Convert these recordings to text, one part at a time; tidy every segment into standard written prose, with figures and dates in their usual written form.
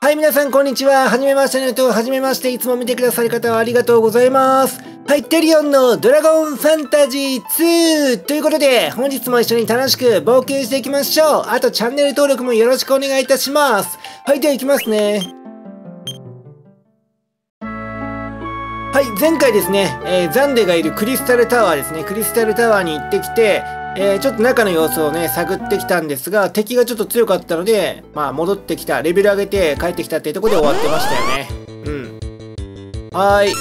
はい、皆さん、こんにちは。はじめましての人、はじめまして。いつも見てくださる方はありがとうございます。はい、テリオンのドラゴンファンタジー2ということで、本日も一緒に楽しく冒険していきましょう。あと、チャンネル登録もよろしくお願いいたします。はい、では行きますね。はい、前回ですね、ザンデがいるクリスタルタワーですね。クリスタルタワーに行ってきて、ちょっと中の様子をね、探ってきたんですが、敵がちょっと強かったので、まあ、戻ってきた、レベル上げて帰ってきたっていうところで終わってましたよね。うん。はーい。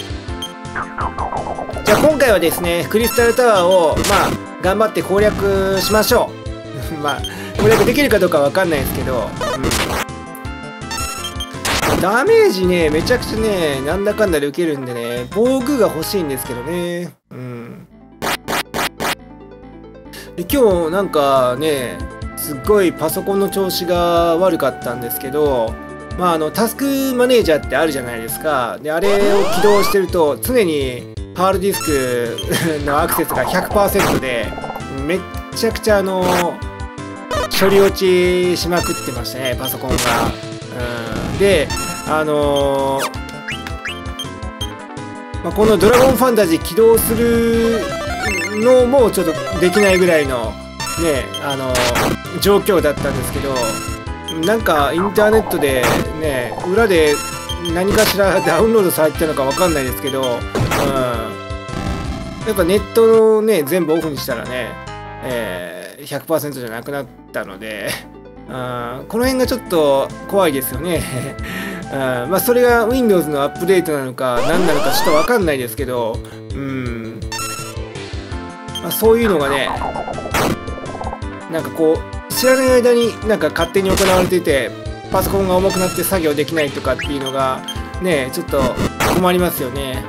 じゃあ今回はですね、クリスタルタワーを、まあ、頑張って攻略しましょう。まあ、攻略できるかどうかわかんないですけど、ダメージね、めちゃくちゃね、なんだかんだで受けるんでね、防具が欲しいんですけどね。で今日なんかね、すっごいパソコンの調子が悪かったんですけど、まあタスクマネージャーってあるじゃないですか。で、あれを起動してると、常にハードディスクのアクセスが 100% で、めっちゃくちゃ処理落ちしまくってましたね、パソコンが。で、まあ、このドラゴンファンタジー起動するのもちょっとできないぐらいのね、状況だったんですけど、なんかインターネットでね、裏で何かしらダウンロードされてたのかわかんないですけど、やっぱネットをね、全部オフにしたらね、100% じゃなくなったので、この辺がちょっと怖いですよね。まあそれが Windows のアップデートなのか何なのかちょっとわかんないですけど、まあ、そういうのがね、なんかこう知らない間になんか勝手に行われていて、パソコンが重くなって作業できないとかっていうのがね、ちょっと困りますよね。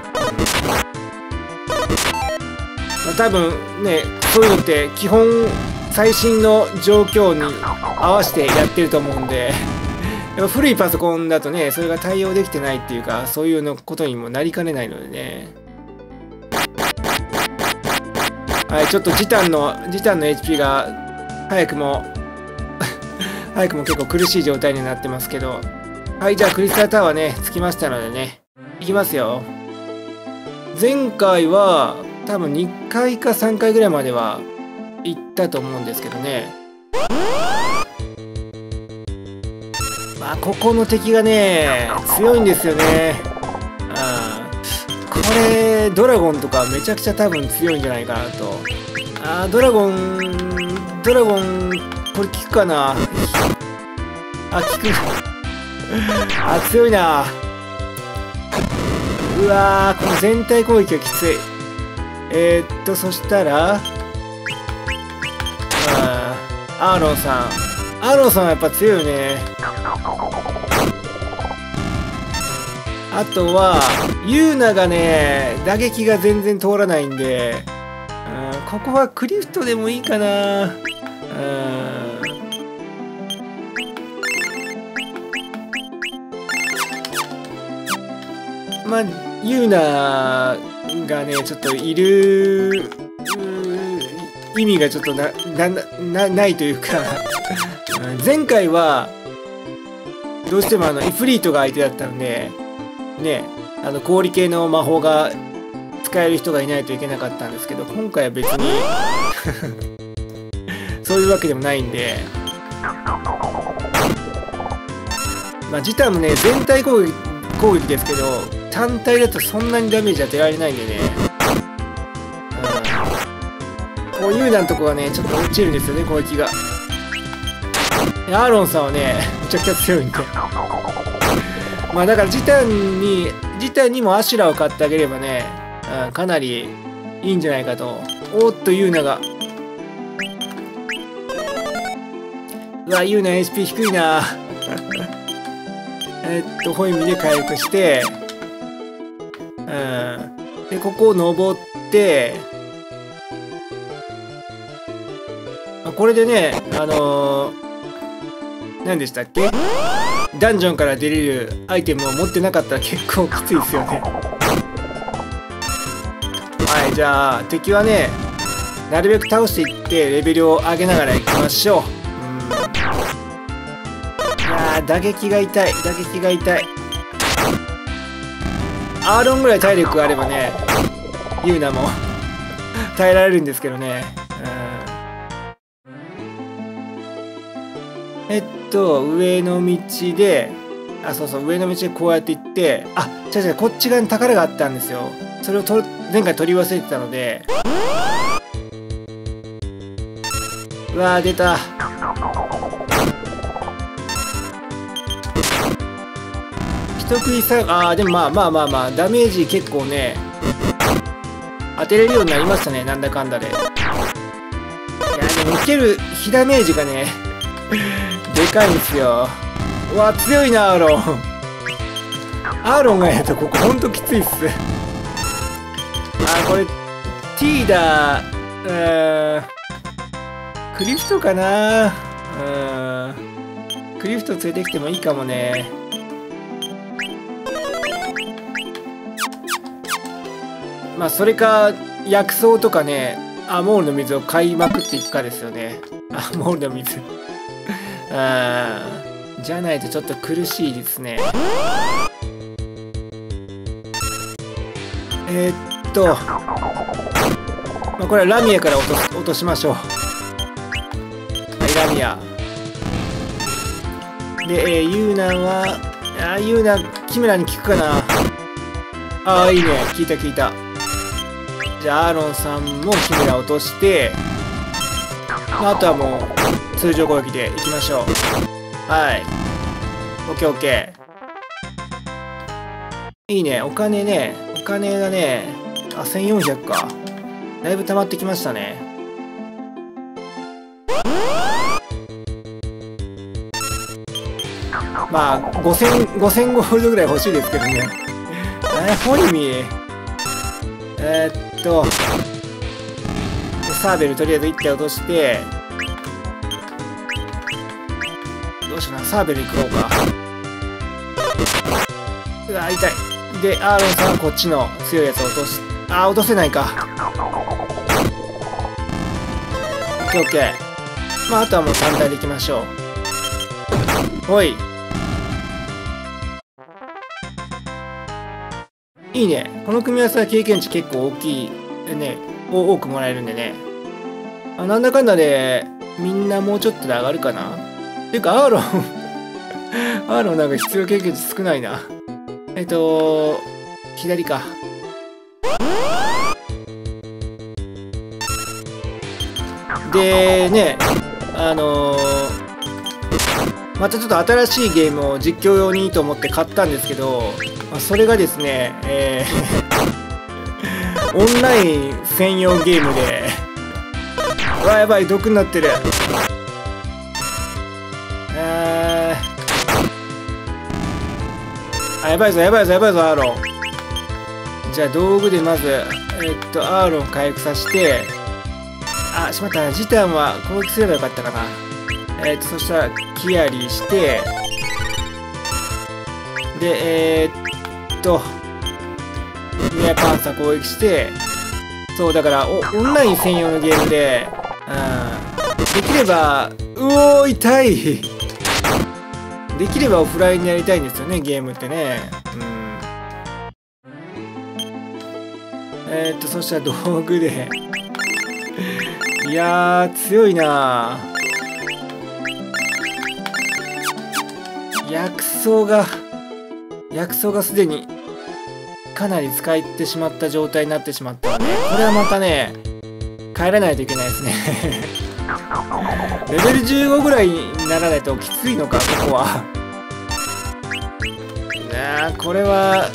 まあ、多分ね、そういうのって基本最新の状況に合わせてやってると思うんで、やっぱ古いパソコンだとね、それが対応できてないっていうか、そういうのことにもなりかねないのでね。はい、ちょっとジタンの HP が早くも結構苦しい状態になってますけど。はい、じゃあクリスタルタワーね、着きましたのでね、いきますよ。前回は多分2回か3回ぐらいまでは行ったと思うんですけどね。まあここの敵がね、強いんですよね。これドラゴンとかめちゃくちゃ多分強いんじゃないかなと。ドラゴンこれ効くかな。効く。強いな。うわー、この全体攻撃がきつい。そしたらアーロンさんはやっぱ強いよね。あとはユーナがね、打撃が全然通らないんで、ここはクリフトでもいいかな。まあユーナがね、ちょっといる意味がちょっとないというか前回はどうしてもイフリートが相手だったのでね、氷系の魔法が使える人がいないといけなかったんですけど、今回は別にそういうわけでもないんで、まあジタンもね、全体攻撃ですけど、単体だとそんなにダメージ当てられないんでね、こうユーナのとこがね、ちょっと落ちるんですよね、攻撃が。アーロンさんはね、めちゃくちゃ強いんでまあだからジタンにもアシュラを買ってあげればね、かなりいいんじゃないかと。おっと、ユーナが。うわ、ユーナ HP 低いな。ホイミで回復して、で、ここを登って、これでね、何でしたっけ？ダンジョンから出れるアイテムを持ってなかったら結構きついですよね。はい、じゃあ敵はね、なるべく倒していってレベルを上げながらいきましょう。いや打撃が痛い、打撃が痛い。アーロンぐらい体力があればね、ユーナも耐えられるんですけどね。上の道で、そうそう、上の道でこうやって行って、違う、こっち側に宝があったんですよ。それを前回取り忘れてたので、うわー、出た。人食いさ、でもまあ、ダメージ結構ね、当てれるようになりましたね、なんだかんだで。いや、でも受ける火ダメージがね、でかいんですよ。うわ、強いな、アーロン。アーロンがやるとここほんときついっす。これ、T だ。クリフトかな。クリフト連れてきてもいいかもね。それか、薬草とかね、アモールの水を買いまくっていくかですよね。アモールの水。じゃないとちょっと苦しいですね。これはラミアから落としましょう。はい、ラミア。で、ユーナは、ユーナ、キメラに効くかな。いいね。効いた効いた。じゃあ、アーロンさんもキメラ落として、あとはもう、通常攻撃でいきましょう。はい。オッケーオッケー。いいね。お金ね。お金がね、1400か。だいぶ溜まってきましたね。5000ゴールドぐらい欲しいですけどね。ホイミ。サーベルとりあえず1体落として、どうしような、サーベル行こうか。うわ、痛い。で、アーロンさんはこっちの強いやつを落とし、落とせないか。オッケーオッケー。あとはもう単体でいきましょう。ほい。いいね。この組み合わせは経験値結構大きい、ね、多くもらえるんでね。なんだかんだで、みんなもうちょっとで上がるかな。っていうか、アーロンなんか必要経験値少ないな。左か。でね、またちょっと新しいゲームを実況用にと思って買ったんですけど、それがですね、オンライン専用ゲームで、うわ、やばい、毒になってる。やばいぞ、アーロン。じゃあ、道具でまず、アーロン回復させて、しまったな、ジタンは攻撃すればよかったかな。そしたら、キアリーして、で、ミアパンサー攻撃して、そう、だから、オンライン専用のゲームで、できれば、痛いできればオフラインでやりたいんですよね、ゲームってね。そしたら道具で。いやー、強いな薬草がすでにかなり使ってしまった状態になってしまったので、これはまたね、帰らないといけないですね。レベル15ぐらいにならないときついのか、ここは。これは、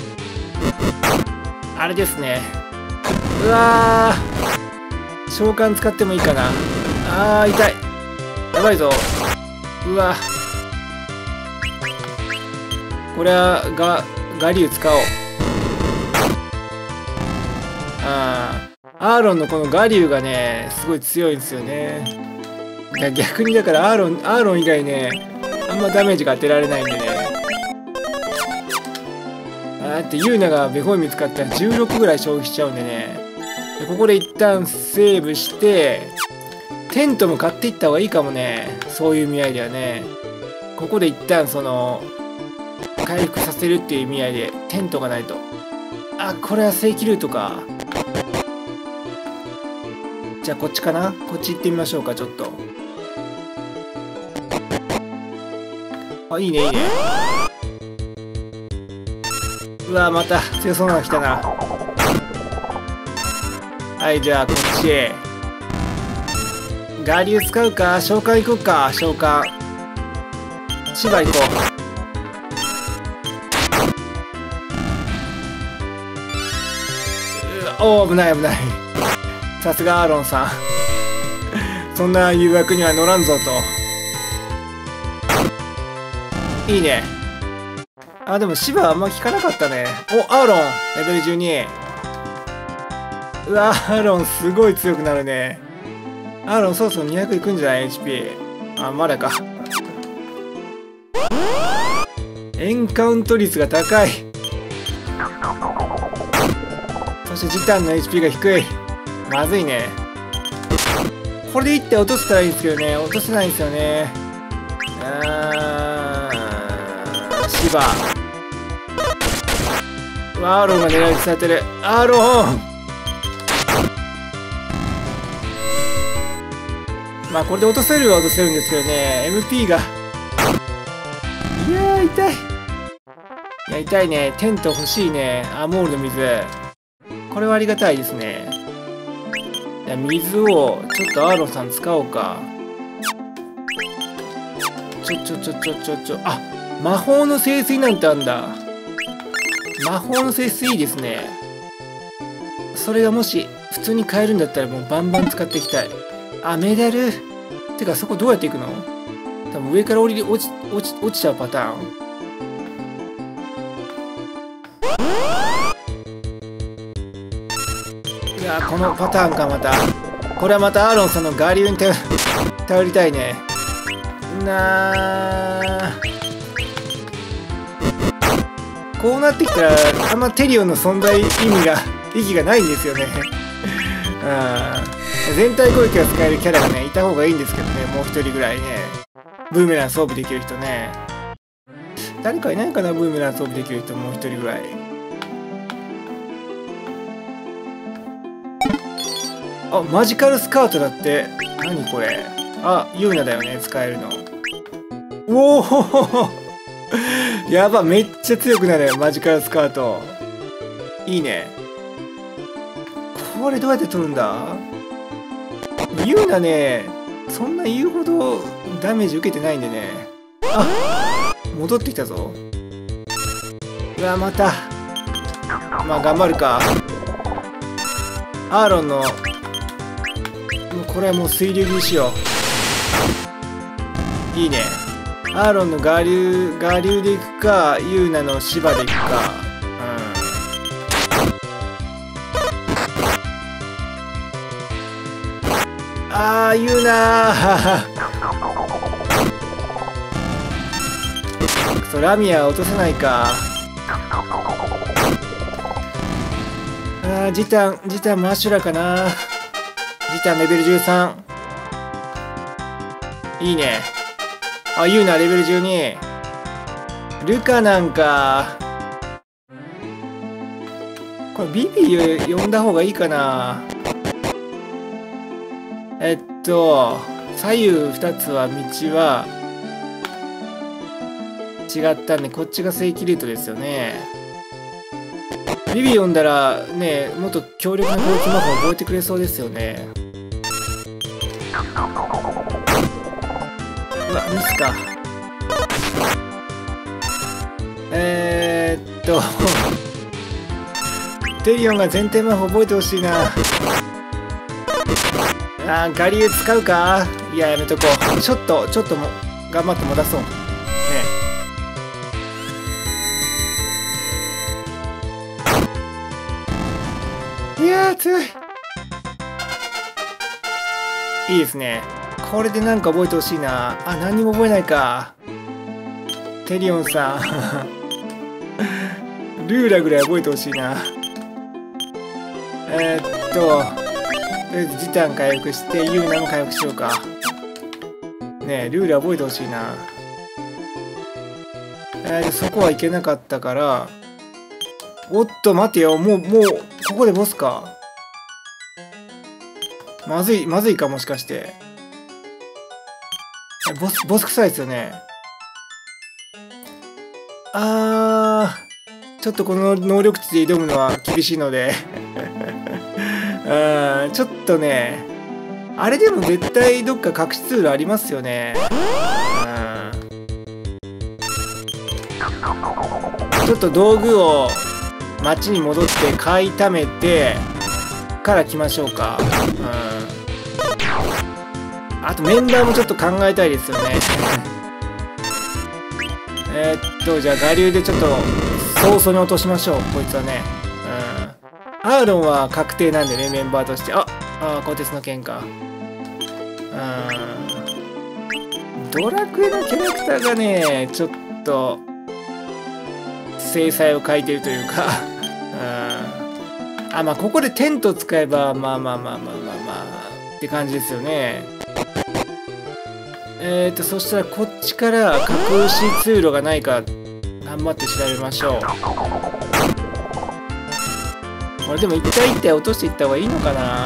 あれですね。うわー、召喚使ってもいいかな。痛い。やばいぞ。うわ。これは、ガリュウ使おう。アーロンのこのガリュウがね、すごい強いんですよね。逆にだからアーロン以外ね、あんまダメージが当てられないんでね。ユーナがベホイミ使ったら16ぐらい消費しちゃうんでね。でここで一旦セーブして、テントも買っていった方がいいかもね。そういう意味合いではね。 ここで一旦その回復させるっていう意味合いでテントがないと。あ、これは正規ルートか。じゃあこっちかな。こっち行ってみましょうか。ちょっと。あ、いいねいいね。うわ、また強そうなの来たな。はい、じゃあこっちへ。我流使うか。召喚行こうか。召喚芝行こう。おお、危ない危ない。さすがアーロンさん。そんな誘惑には乗らんぞと。いいね。あ、でも芝あんま効かなかったね。お、アーロンレベル12。うわ、アーロンすごい強くなるね。アーロンそろそろ200いくんじゃない？ HP。あ、まだか。エンカウント率が高い。そしてジタンの HP が低い。まずいね。これで1手落とせたらいいんですけどね。落とせないんですよね。シバ。アーロンが狙い撃ちされてる。アーロン。まあこれで落とせるは落とせるんですけどね。MP が。いやー痛い。いや痛いね。テント欲しいね。アモールの水。これはありがたいですね。じゃあ水をちょっとアーロンさん使おうか。あ、魔法の聖水なんてあんだ。魔法の聖水いいですね。それがもし普通に買えるんだったらもうバンバン使っていきたい。あ、メダル。てかそこどうやって行くの？多分上から落ちちゃうパターン。いや、このパターンか。またこれはまたアーロンさんの我流に頼りたいね。こうなってきたらあんまテリオンの存在意義がないんですよね。全体攻撃が使えるキャラがねいた方がいいんですけどね。もう一人ぐらいねブーメラン装備できる人ね。誰かいないかな、ブーメラン装備できる人。もう一人ぐらい。あ、マジカルスカートだって。何これ。あ、ユーナだよね、使えるの。おおやば、めっちゃ強くなる。マジカルスカートいいね。これどうやって取るんだ。ユーナね、そんな言うほどダメージ受けてないんでね。あ、戻ってきたぞ。うわ、また。まあ頑張るか。アーロンのもうこれはもう水流にしよう。いいね。アーロンの我流でいくか、ユーナの芝でいくか。ああ、ユーナーラミア落とせないか。ああ、ジタンマッシュラかな。ジタンレベル13。いいね。あ、ユーナレベル12。ルカなんか。これビビ呼んだ方がいいかな。左右2つは道は違ったんで、こっちが正規ルートですよね。ビビ呼んだらね、もっと強力な攻撃魔法覚えてくれそうですよね。うわ、ミスか。テリオンが全体魔法覚えてほしいな。あー、我流使うか。いや、やめとこう。ちょっとも頑張って持たそうね。いやー、強い。いいですね。これでなんか覚えてほしいな。あ、何にも覚えないか。テリオンさんルーラぐらい覚えてほしいな。とりあえず時短回復してユーナも回復しようか。ねえ、ルール覚えてほしいな。 そこはいけなかったから。おっと待てよ、もうここでボスか。まずいか、もしかして。ボス臭いですよね。ちょっとこの能力値で挑むのは厳しいのでちょっとね、あれでも絶対どっか隠しツールありますよね。ちょっと道具を町に戻って買い溜めてから来ましょうか。あとメンバーもちょっと考えたいですよねじゃあ我流でちょっと早々に落としましょう、こいつはね。アーロンは確定なんでね、メンバーとして。鋼鉄の剣か。ドラクエのキャラクターがね、ちょっと制裁を書いてるというかまあここでテント使えばまあって感じですよね。そしたらこっちから隠し通路がないか頑張って調べましょう。これでも一体落としていった方がいいのかな。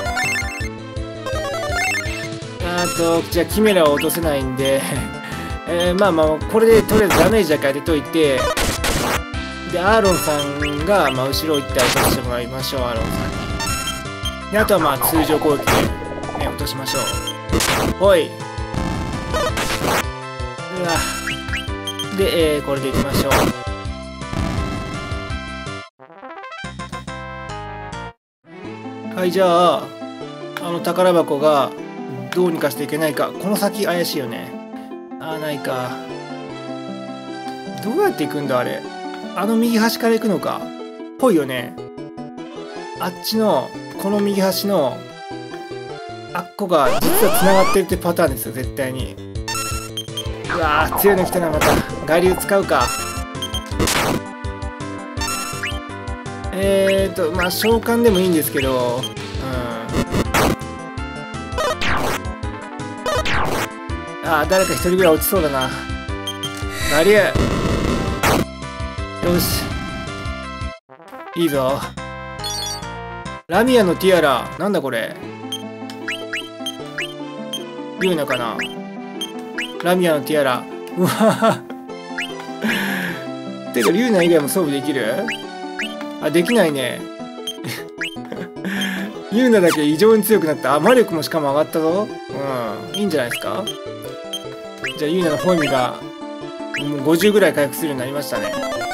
じゃあキメラは落とせないんでまあこれでとりあえずダメージだけ当てといて、でアーロンさんが後ろ行って落としてもらいましょう、アーロンさんに。であとは通常攻撃で、ね、落としましょう。ほい。で、これでいきましょう。はい、じゃあ宝箱がどうにかしていけないか。この先怪しいよね。ないか。どうやって行くんだあれ。右端から行くのか。ぽいよね。あっちのこの右端のあっこが実は繋がってるってパターンですよ、絶対に。うわー、強いの来たな。また我流使うか。召喚でもいいんですけど、誰か一人ぐらい落ちそうだな。我流、よし、いいぞ。ラミアのティアラ、なんだこれ。リュウナかな。ラミアのティアラ。うわてかリュウナ以外も装備できる？できないねリュウナだけ異常に強くなった。魔力もしかも上がったぞ。いいんじゃないですか。じゃあユーナのフォーミがもう50ぐらい回復するようになりましたね。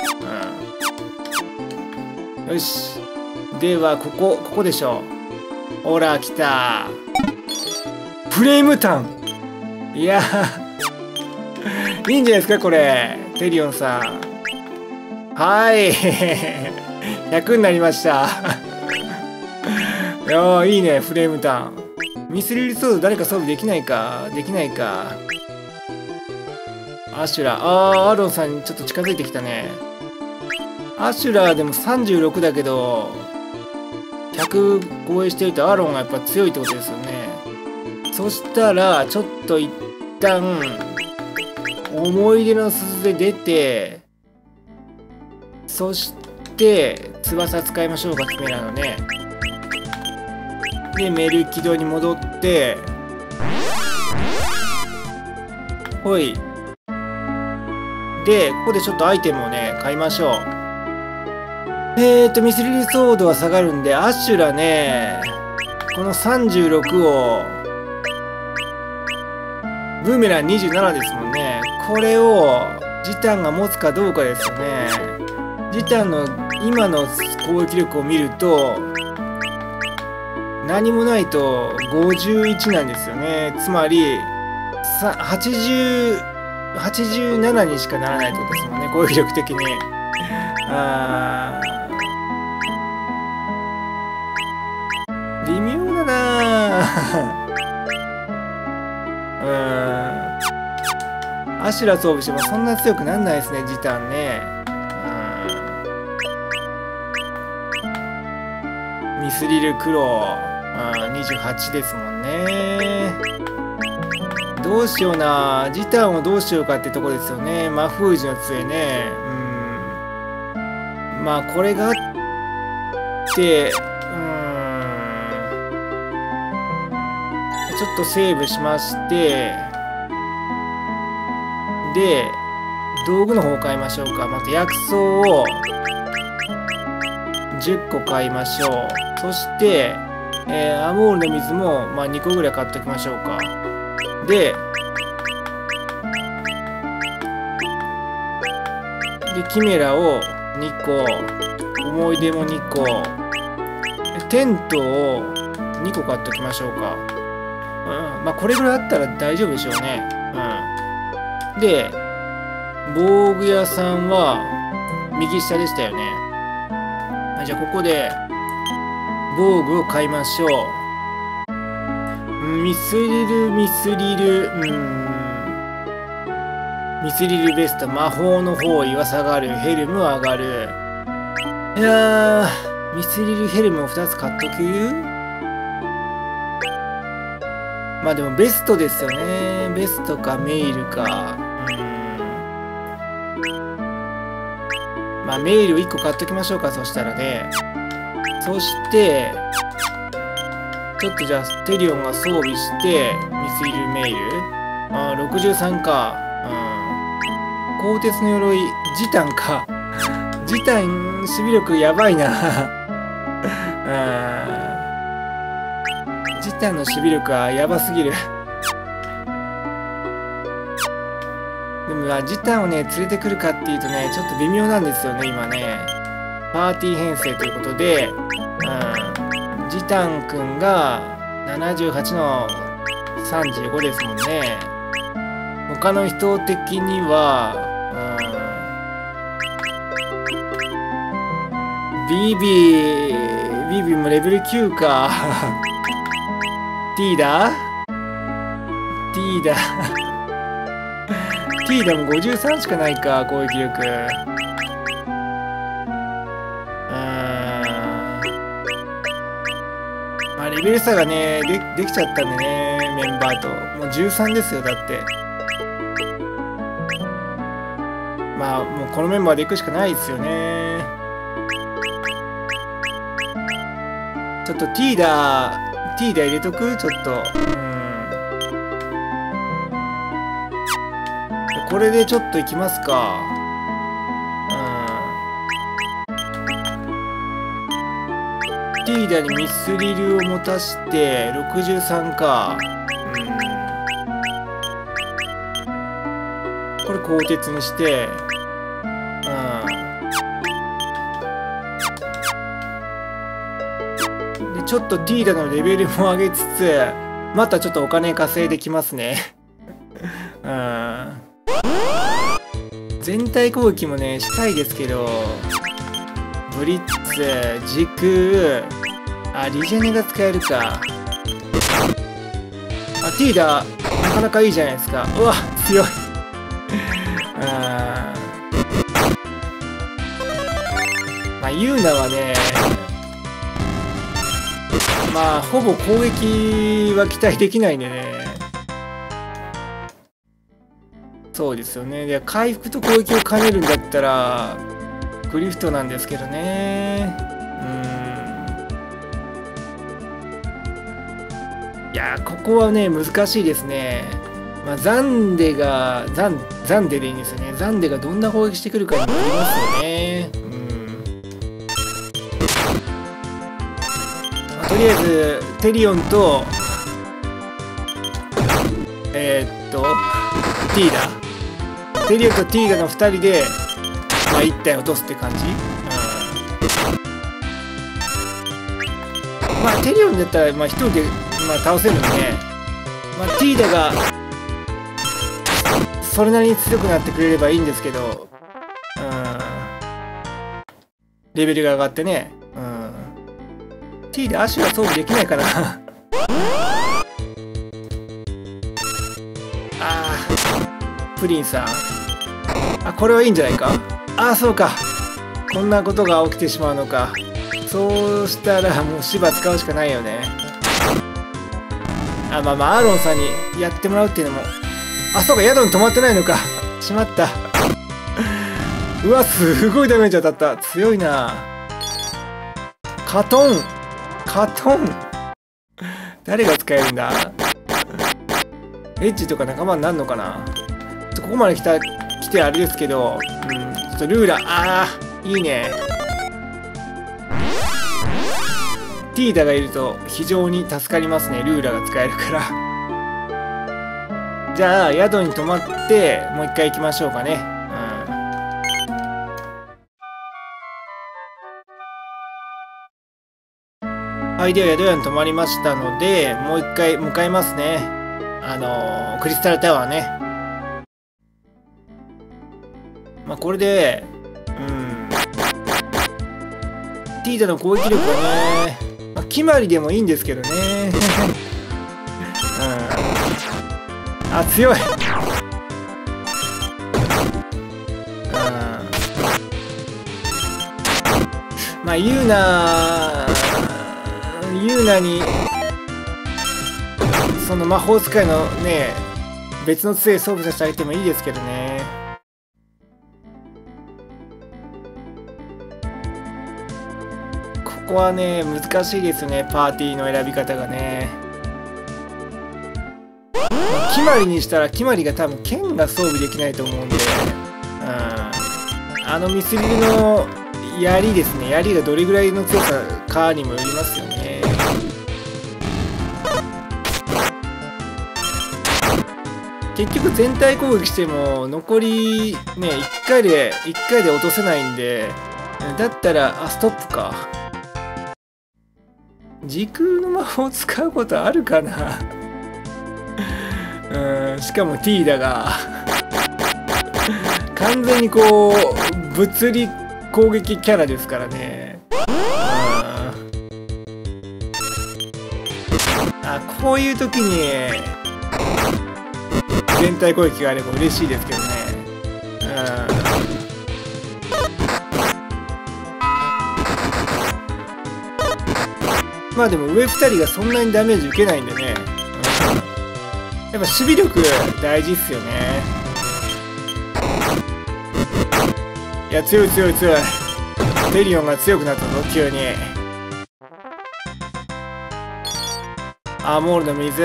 よし。ではここでしょう。ほら来た。フレームタン。いやいいんじゃないですかこれ。テリオンさん。はい100になりましたいいねフレームタン。ミスリルソード誰か装備できないか。できないか。アシュラアーロンさんにちょっと近づいてきたね。アシュラでも36だけど100防衛してるとアーロンがやっぱ強いってことですよね。そしたらちょっと一旦思い出の鈴で出て、そして翼使いましょうか、キメラのね。でメルキドに戻ってほい。でここでちょっとアイテムをね買いましょう。ミスリルソードは下がるんで、アシュラね、この36をブーメラン27ですもんね。これをジタンが持つかどうかですよね。ジタンの今の攻撃力を見ると何もないと51なんですよね。つまり87にしかならないってことですもんね、攻撃力的に。微妙だなアシュラ装備してもそんな強くなんないですね、ジタンね。ミスリルクロー28ですもんね。 どうしような。ジタンをどうしようかってとこですよね。魔封じの杖ね。まあこれがあってちょっとセーブしまして、で道具の方を買いましょうか。まず薬草を10個買いましょう。そしてアモールの水も、まあ、2個ぐらい買っておきましょうか。でキメラを2個、思い出も2個、テントを2個買っておきましょうか。まあこれぐらいあったら大丈夫でしょうね。で防具屋さんは右下でしたよね。じゃあここで防具を買いましょう。ミスリルベスト、魔法の方位は下がる、ヘルムは上がる。いやー、ミスリルヘルムを2つ買っとく。まあでもベストですよね。ベストかメイルか。まあメイルを1個買っときましょうか。そしたらね。そしてちょっとじゃあテリオンが装備してミスリルメイル63か。鋼鉄の鎧、ジタンか。ジタン守備力やばいな。ジタンの守備力はやばすぎる。でもジタンをね連れてくるかっていうとねちょっと微妙なんですよね今ね。パーティー編成ということで、ジタンくんが78の35ですもんね。他の人的にはビビもレベル9か。ティーダも53しかないか、攻撃力。まあレベル差がねできちゃったんでね、メンバーと。もう13ですよ、だって。まあもうこのメンバーで行くしかないですよね。ちょっとティーダ入れとく？ちょっと。これでちょっといきますか。ティーダにミスリルを持たして63か。これ鋼鉄にして。ちょっとティーダのレベルも上げつつまたちょっとお金稼いできますね。全体攻撃もねしたいですけど、ブリッツ、時空、リジェネが使えるか。ティーダなかなかいいじゃないですか。うわ強い。まあユーナはねまあほぼ攻撃は期待できないんでね。そうですよね。で回復と攻撃を兼ねるんだったらクリフトなんですけどね。いやここはね難しいですね。まあザンデでいいんですよね。ザンデがどんな攻撃してくるかにもよりますよね。とりあえずテリオンとティーダの2人で、まあ、1体落とすって感じ。まあテリオンだったら、まあ、1人で、まあ、倒せるんで、まあ、ティーダがそれなりに強くなってくれればいいんですけど、レベルが上がってね。T で足は装備できないかな。プリンさん。これはいいんじゃないか。そうか。こんなことが起きてしまうのか。そうしたらもう芝使うしかないよね。 あ、まあアーロンさんにやってもらうっていうのも。あ、そうか、宿に泊まってないのか。しまった。うわ、すごいダメージ当たった。強いな。カトン。誰が使えるんだ。エッジとか仲間になるのかな。ここまで来てあれですけど、ちょっとルーラ、いいね。ティーダがいると非常に助かりますね。ルーラが使えるから。じゃあ宿に泊まってもう一回行きましょうかね。はい、では宿屋に泊まりましたので、もう一回向かいますね。クリスタルタワーね。まあこれで、ティーダの攻撃力はね、決まりでもいいんですけどね。あ、強い。まあユーナにその魔法使いのね、別の杖装備させてあげてもいいですけどね。ここはね、難しいですね、パーティーの選び方がね。決まりにしたら、決まりが多分剣が装備できないと思うんで、ミスリルの槍ですね、槍がどれぐらいの強さかにもよりますよね。結局全体攻撃しても残りね、1回で落とせないんで、だったらストップか。時空の魔法を使うことあるかな。しかもティーダが完全にこう物理攻撃キャラですからね。こういう時に全体攻撃があれば嬉しいですけどね。まあでも上2人がそんなにダメージ受けないんでね。やっぱ守備力大事っすよね。いや、強い。テリオンが強くなったぞ、急に。アーモールの水。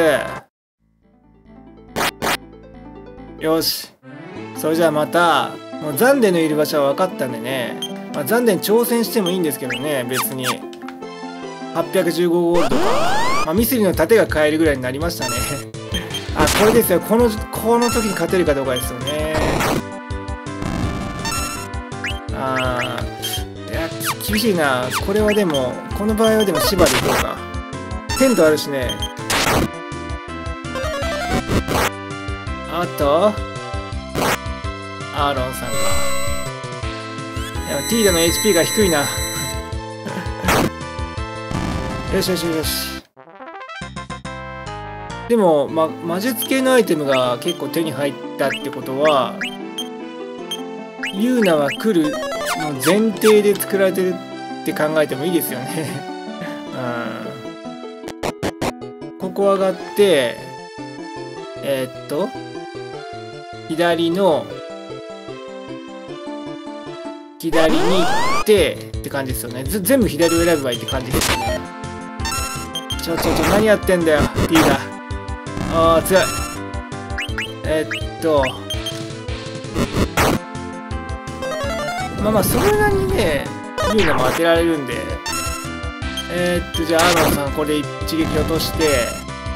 よし。それじゃあまた、もうザンデのいる場所は分かったんでね。ザンデに挑戦してもいいんですけどね、別に。815ゴールドか。ミスリの盾が買えるぐらいになりましたね。これですよ。この時に勝てるかどうかですよね。いや、厳しいな。これはでも、この場合はでも芝でいこうか。テントあるしね。あと、アーロンさんか。でもティーダの HP が低いな。よし。でも、魔術系のアイテムが結構手に入ったってことは、ユーナは来るの前提で作られてるって考えてもいいですよね。ここ上がって、左に行ってって感じですよね。全部左を選べばいいって感じですよね。何やってんだよ、ティーダ。強い。それなりにね、ユーナも当てられるんで。じゃあ、アーロンさん、これで一撃落として、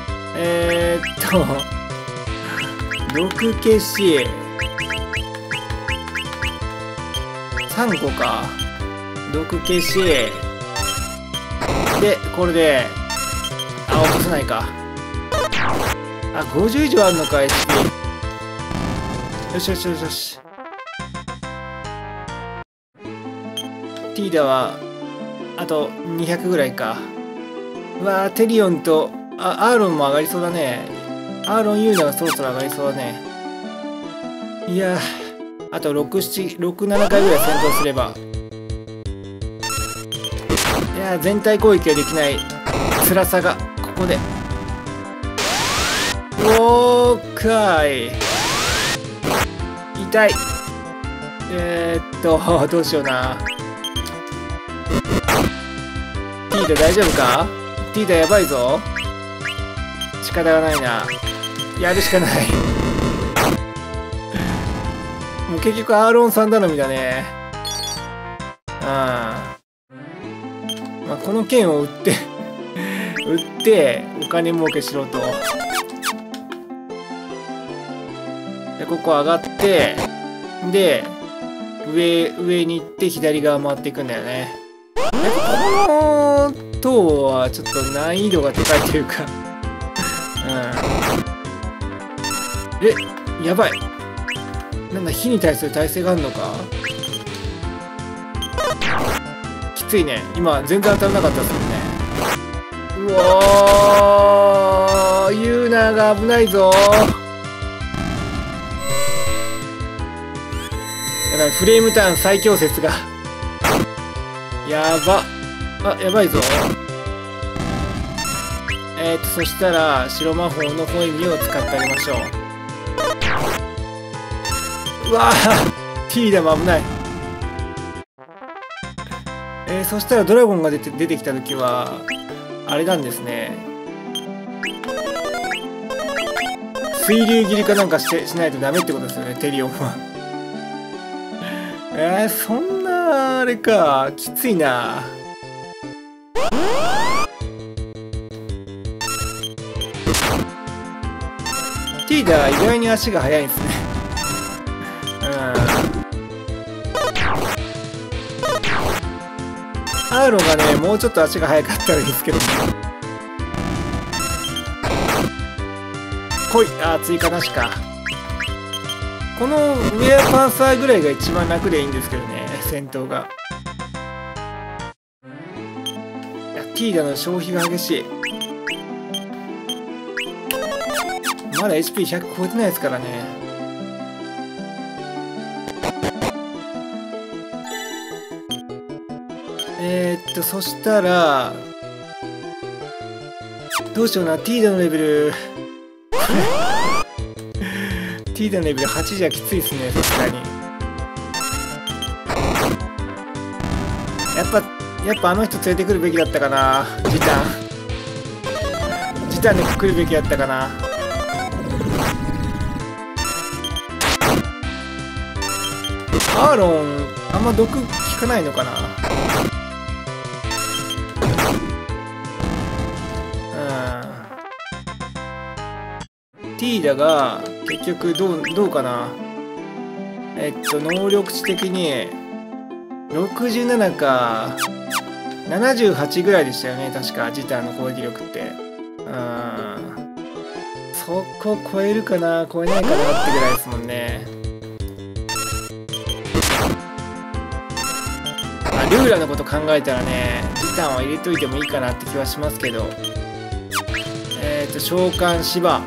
毒消し、3個か。毒消し、で、これで、落とせないか。50以上あるのか、HP。よし。ティーダは、あと200ぐらいか。うわー、テリオンと、アーロンも上がりそうだね。アーロンユーナがそろそろ上がりそうだね。いやー、あと6、7回ぐらい戦闘すれば。いやー、全体攻撃ができない辛さが、ここで。 おーかい。痛い。どうしような。ティーダ大丈夫か？ティーダやばいぞ。仕方がないな。やるしかない。もう結局アーロンさん頼みだね。まあ、この剣を売って売ってお金儲けしろと。でここ上がってで上に行って左側回っていくんだよね。やっぱこの塔はちょっと難易度が高いというかやばい。なんだ、火に対する耐性があるのか。きついね。今全然当たらなかったですもんね。うわー、ユーナが危ないぞ。やばい、フレームターン最強説がやば。やばいぞ。そしたら白魔法のホイミを使ってあげましょう。うわー、ティーダも危ない。そしたらドラゴンが出てきた時はあれなんですね。水流切りかなんかしないとダメってことですよね、テリオンは。そんなあれか、きついな。ティーダー意外に足が速いんですね。アーロンがね、もうちょっと足が速かったらいいですけどね。来い。追加なしか。このウェアパンサーぐらいが一番楽でいいんですけどね、戦闘が。いや、ティーダの消費が激しい。まだ HP100 超えてないですからね。そしたらどうしような。ティーダのレベルティーダのレベル8じゃきついですね、さすがに。やっぱあの人連れてくるべきだったかな。ジタンで来るべきだったかな。アーロンあんま毒効かないのかな。ティーダが結局どうかな。能力値的に67か78ぐらいでしたよね、確かジターの攻撃力って。そこ超えるかな超えないかなってぐらいですもんね。ルーラのこと考えたらね、ジターは入れといてもいいかなって気はしますけど。召喚芝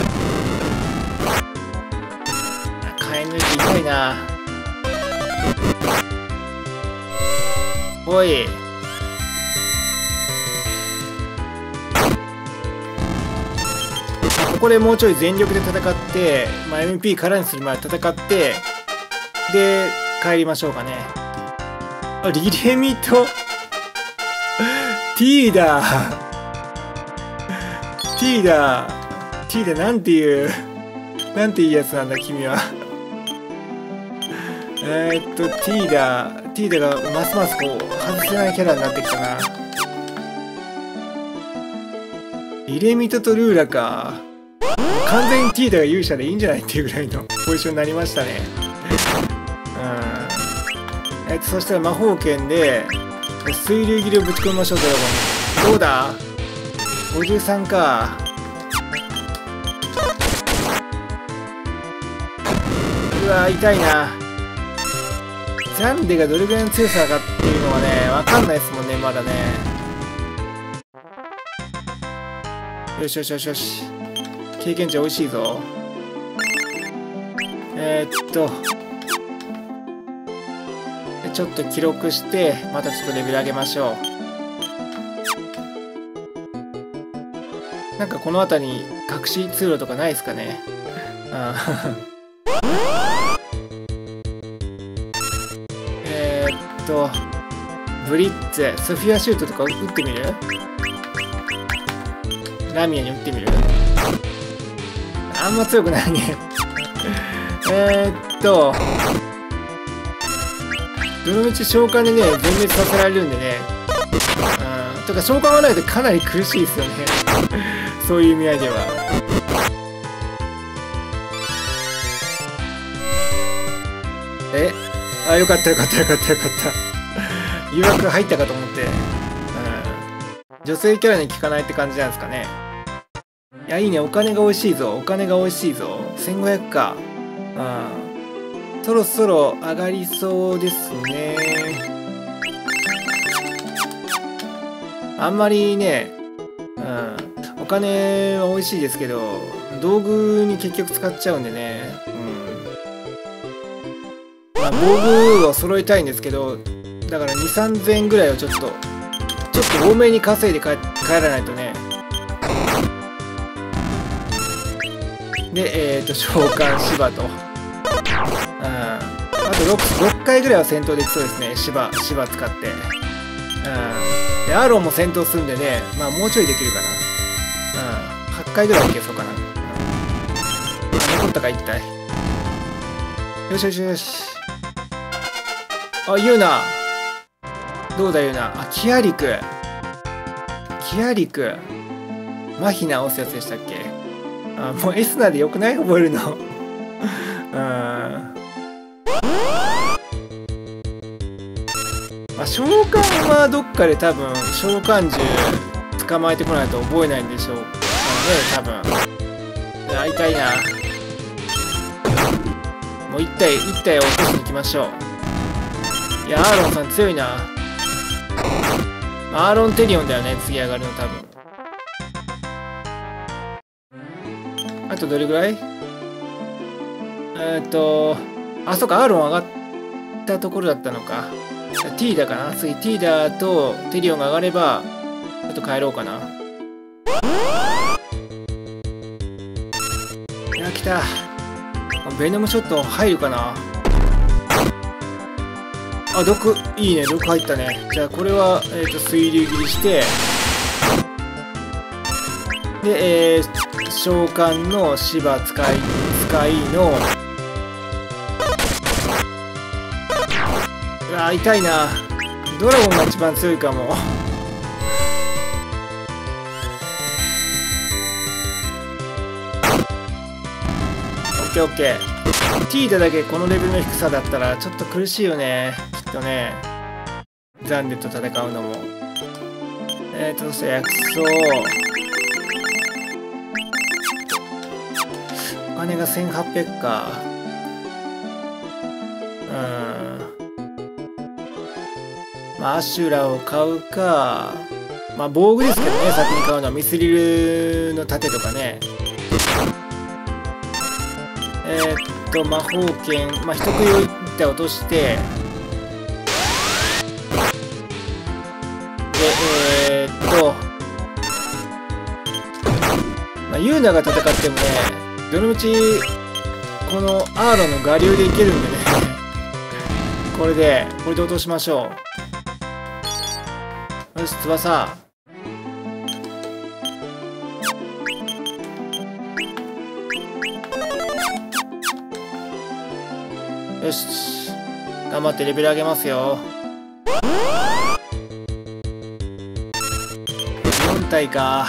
替え抜いて痛いな。おい、ここでもうちょい全力で戦って、MP 空にするまで戦ってで帰りましょうかね。リレミとティーダなんていうやつなんだ君は。ティーダがますますこう外せないキャラになってきたな。リレミトとルーラか。完全にティーダが勇者でいいんじゃないっていうぐらいのポジションになりましたね。そしたら魔法剣で水流切りをぶち込みましょう。ドラゴンどうだ。53か。うわ痛いな。ザンデがどれぐらいの強さかっていうのはね分かんないですもんね、まだね。よし経験値美味しいぞ。ちょっと記録してまたちょっとレベル上げましょう。 なんかこの辺りに隠し通路とかないですかね。ブリッツ、ソフィアシュートとか打ってみる？ラミアに打ってみる？あんま強くないね。どのみち召喚でね、全滅させられるんでね。とか召喚がないとかなり苦しいですよね。そういう意味合いでは。よかったよかったよかったよかった。誘惑が入ったかと思って。女性キャラに効かないって感じなんですかね。いや、いいね。お金が美味しいぞ。お金が美味しいぞ。1500か。そろそろ上がりそうですね。あんまりね、お金は美味しいですけど、道具に結局使っちゃうんでね。防具を揃えたいんですけど、だから2、3000円ぐらいをちょっと多めに稼いで帰らないとね。で、召喚芝と。あと 6回ぐらいは戦闘できそうですね。芝使って。で、アーロンも戦闘するんでね、まあもうちょいできるかな。8回ぐらいいけそうかな。残ったか1体。よしよしよし。ユーナ。どうだユーナ。キアリク。麻痺直すやつでしたっけ？もうエスナーでよくない？覚えるの。召喚はどっかで多分召喚獣捕まえてこないと覚えないんでしょうね、多分。痛いな。もう1体を落としに行きましょう。いや、アーロンさん強いな。アーロンテリオンだよね、次上がるの多分。あとどれぐらい？そうか、アーロン上がったところだったのか。ティーダかな？次、ティーダとテリオンが上がれば、ちょっと帰ろうかな。いや、来た。ベノムショット入るかな？毒、いいね、毒入ったね。じゃあ、これは、水流切りして、で、召喚の芝使いの、うわー、痛いな。ドラゴンが一番強いかも。オッケーオッケー。ティーダだけこのレベルの低さだったらちょっと苦しいよね。きっとね。ザンデと戦うのも。そして薬草。お金が1800か。まあ、アシュラを買うか。まあ、防具ですけどね、先に買うのはミスリルの盾とかね。魔法剣、まあ、人食いを1体落として、で、まあ、ユーナが戦ってもね、どのみち、このアーロンの我流でいけるんでね、これで落としましょう。よし、翼。よし、頑張ってレベル上げますよ。4体か。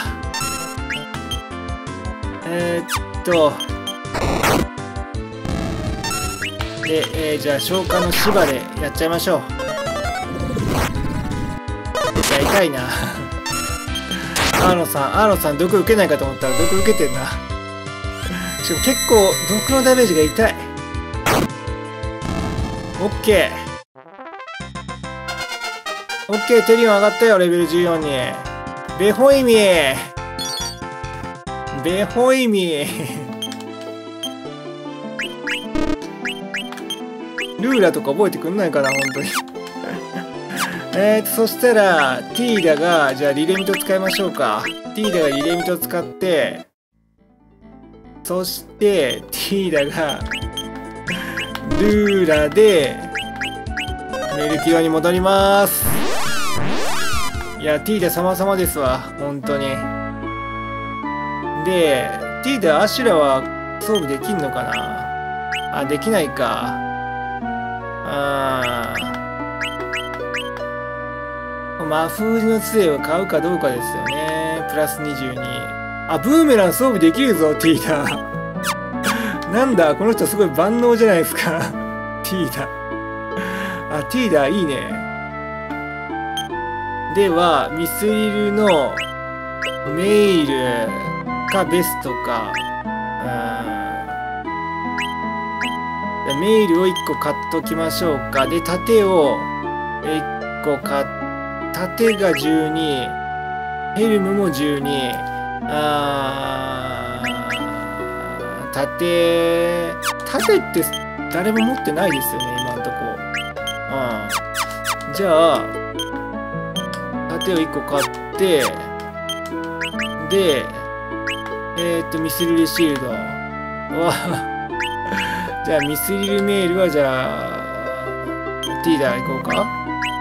で、じゃあ召喚の芝でやっちゃいましょう。いや、痛いな。アーロンさん毒受けないかと思ったら毒受けてんな。しかも結構毒のダメージが痛い。オッケー、テリオン上がったよ、レベル14に。ベホイミルーラとか覚えてくんないかな、本当に。 そしたらティーダがじゃあリレミト使いましょうか。ティーダがリレミト使って、そしてティーダがルーラでメルキュアに戻ります。いやティーダ様々ですわ本当に。でティーダアシュラは装備できんのかなあ。できないか。魔封じの杖を買うかどうかですよね。プラス22。あ、ブーメラン装備できるぞティーダ。なんだこの人すごい万能じゃないですか。ティーダ。あ、ティーダいいね。ではミスリルのメイルかベストか。メイルを1個買っときましょうか。で盾を1個買って、盾が12、ヘルムも12。盾って誰も持ってないですよね今んとこ。じゃあ盾を1個買って、でミスリルシールドはじゃあミスリルメールはじゃあティーダー行こうか。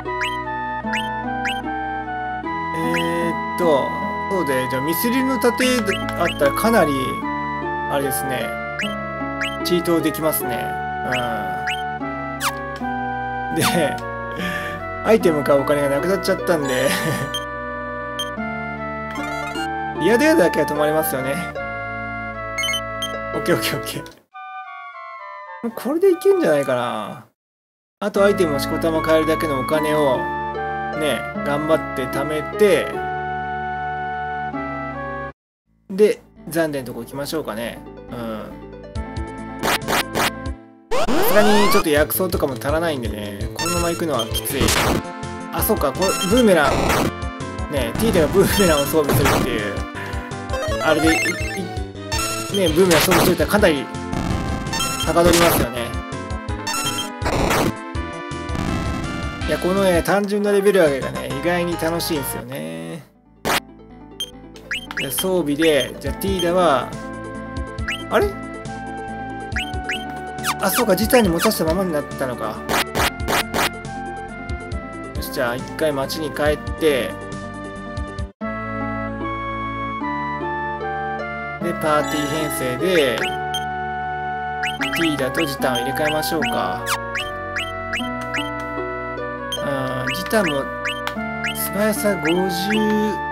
そうで、じゃあミスリルの盾あったらかなりあれですね、チートできますね。でアイテム買うお金がなくなっちゃったんでリアデアだけは止まりますよね。オッケーオッケーオッケー。もうこれでいけんじゃないかな。あとアイテムをしこたま買えるだけのお金をね頑張って貯めて、で残念のとこ行きましょうかね。さすがにちょっと薬草とかも足らないんでね、このまま行くのはきつい。あ、そうか、これブーメランね、ティーダがブーメランを装備するっていうあれでね、ブーメラン装備しといたらかなりはかどりますよね。いやこのね単純なレベル上げがね意外に楽しいんですよね。装備でじゃあティーダはあれ、あ、そうか、事態に持たせたままになったのか。よし、じゃあ一回町に帰って、でパーティー編成でティーダとジタンを入れ替えましょうか。ジタンも素早さ50。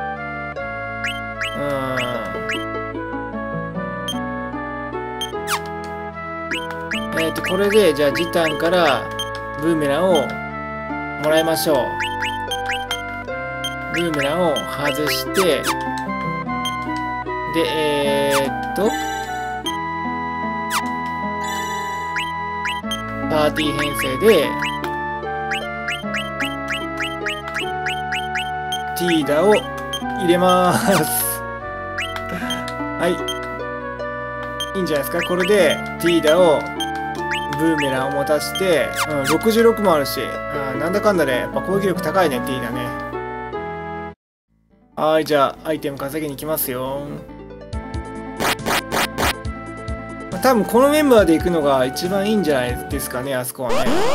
これでじゃあジタンからブーメランをもらいましょう。ブーメランを外してでパーティー編成でティーダを入れます。はい、いいんじゃないですか。これでティーダをブーメランを持たして、66もあるし、なんだかんだで、やっぱ攻撃力高いねティーダね。はい、じゃあアイテム稼ぎに行きますよ。多分このメンバーで行くのが一番いいんじゃないですかね、あそこはね。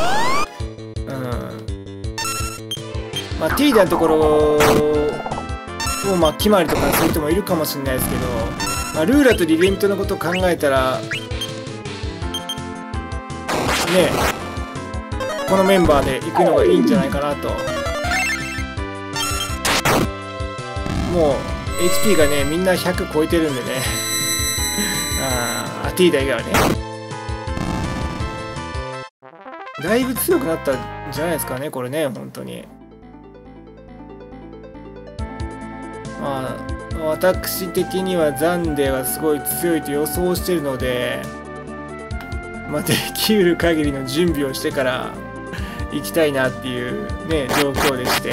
まあティーダのところをまあ決まりとかする人もいるかもしれないですけど、まあ、ルーラとリベントのことを考えたらね、このメンバーで行くのがいいんじゃないかなと。もう HP がねみんな100超えてるんでねティーダ以外はねだいぶ強くなったんじゃないですかねこれね、本当に。まあ私的にはザンデがすごい強いと予想してるので、まあ、できる限りの準備をしてから行きたいなっていうね状況でして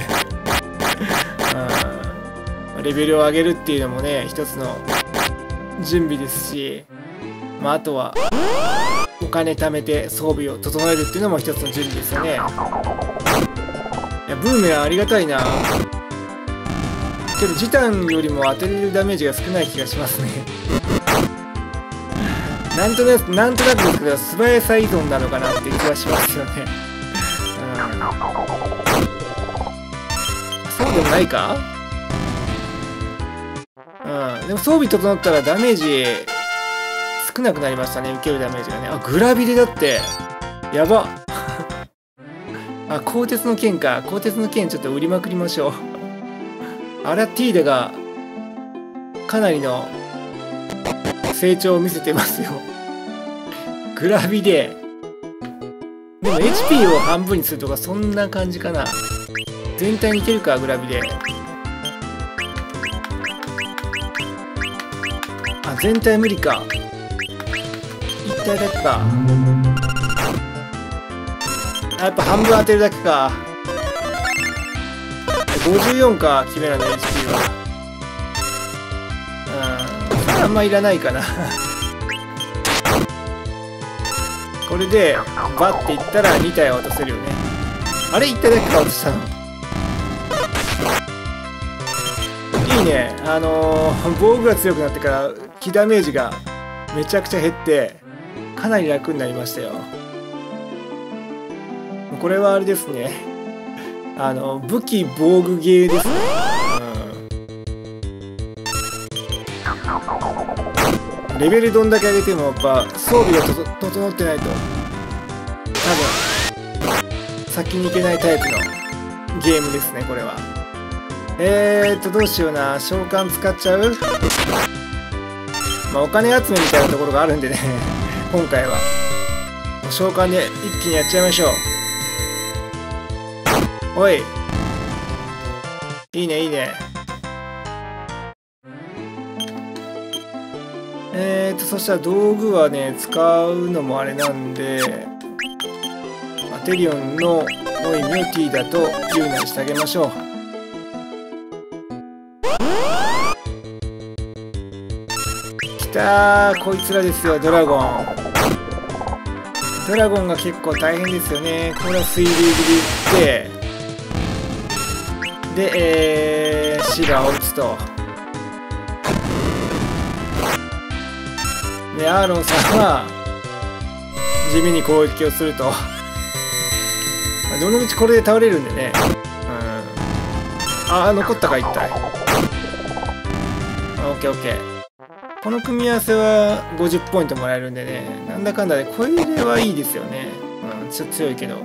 レベルを上げるっていうのもね一つの準備ですし、まあ、あとはお金貯めて装備を整えるっていうのも一つの準備ですよね。 やブーメランありがたいな。けどジタンよりも当てれるダメージが少ない気がしますね。なんとなくですけど素早さ依存なのかなっていう気がしますよね。そうでもないか。でも装備整ったらダメージ少なくなりましたね、受けるダメージがね。あ、グラビレだって。やば。あ、鋼鉄の剣か。鋼鉄の剣ちょっと売りまくりましょう。あれはティーダがかなりの成長を見せてますよ。グラビレ。でも HP を半分にするとかそんな感じかな。全体にいけるか、グラビレ。あ、全体無理か。一体だけか。あ、やっぱ半分当てるだけか。54か、キメラの HP は。あんまいらないかな。これでバッていったら2体は落とせるよね。あれ1体だけか落としたの。いいね。防具が強くなってから気ダメージがめちゃくちゃ減ってかなり楽になりましたよ。これはあれですね、武器防具ゲーですね。レベルどんだけ上げてもやっぱ装備が整ってないと多分先に行けないタイプのゲームですね、これは。どうしような。召喚使っちゃう。まあお金集めみたいなところがあるんでね今回は召喚で一気にやっちゃいましょう。おい、いいねいいね。そしたら道具はね使うのもあれなんで、アテリオンのオイミをティーダとユーナにしてあげましょう。きたー、こいつらですよ、ドラゴン。ドラゴンが結構大変ですよね。これは水流でいってで、シガを打つと。でアーロンさんは地味に攻撃をすると。どのみちこれで倒れるんでね。残ったか1体。オッケーオッケー。この組み合わせは50ポイントもらえるんでね、なんだかんだでこれはいいですよね。ちょっと強いけど。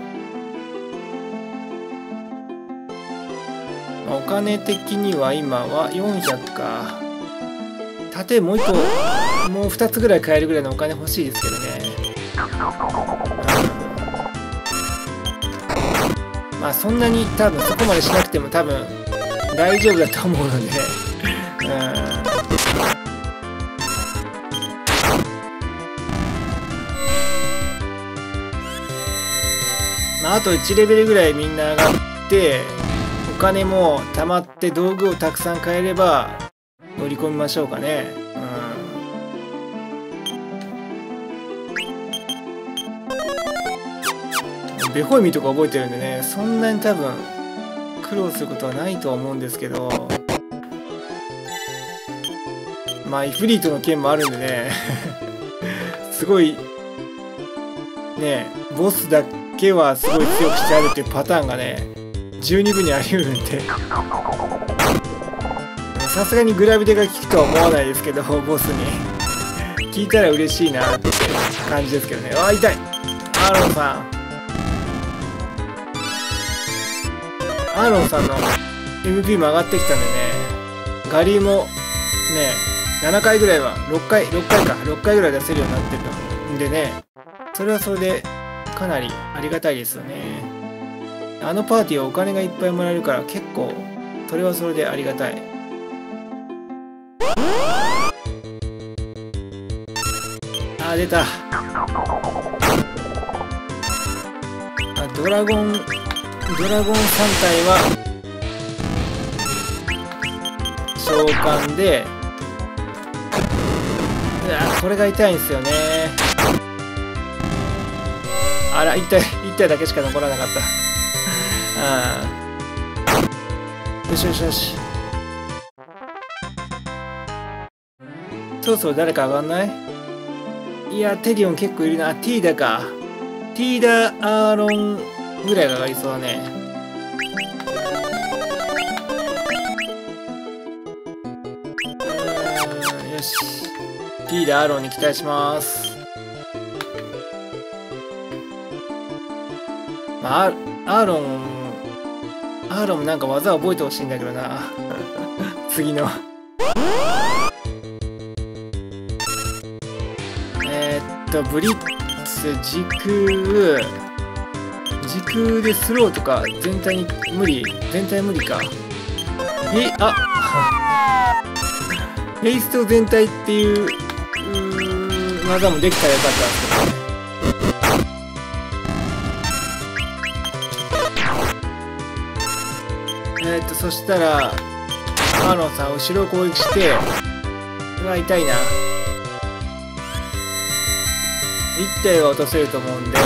お金的には今は400か。盾もう1個もう2つぐらい買えるぐらいのお金欲しいですけどね。まあそんなに多分そこまでしなくても多分大丈夫だと思うのでまああと1レベルぐらいみんな上がってお金も貯まって道具をたくさん買えれば乗り込みましょうかね。ベホイミとか覚えてるんでね、そんなに多分苦労することはないとは思うんですけど、まあイフリートの件もあるんでねすごいね、ボスだけはすごい強くしてあるっていうパターンがね十二分にあり得るんでさすがにグラビテが効くとは思わないですけど、ボスに聞いたら嬉しいなって感じですけどね。あ、痛い。アーロンさん、アーロンさんの MP も上がってきたんでね、ガリーもね7回ぐらいは6回ぐらい出せるようになってるんでね、それはそれでかなりありがたいですよね。あのパーティーはお金がいっぱいもらえるから結構それはそれでありがたい。あ、出た。ドラゴン3体は召喚で、これが痛いんですよね。あら、1体だけしか残らなかった。 よしよしよし。そろそろ誰か上がんない？いや、テリオン結構いるな。ティーダか。ティーダ、アーロンぐらいが上がりそうだね。よし。ティーダ、アーロンに期待します。まあ、アーロンもなんか技を覚えてほしいんだけどな。次の。ブリッツ、時空でスローとか全体無理か。ヘイスト全体っていう技もできたらよかったんですけどね。そしたらアーロンさん後ろを攻撃して、うわ痛いな。1体は落とせると思うんで、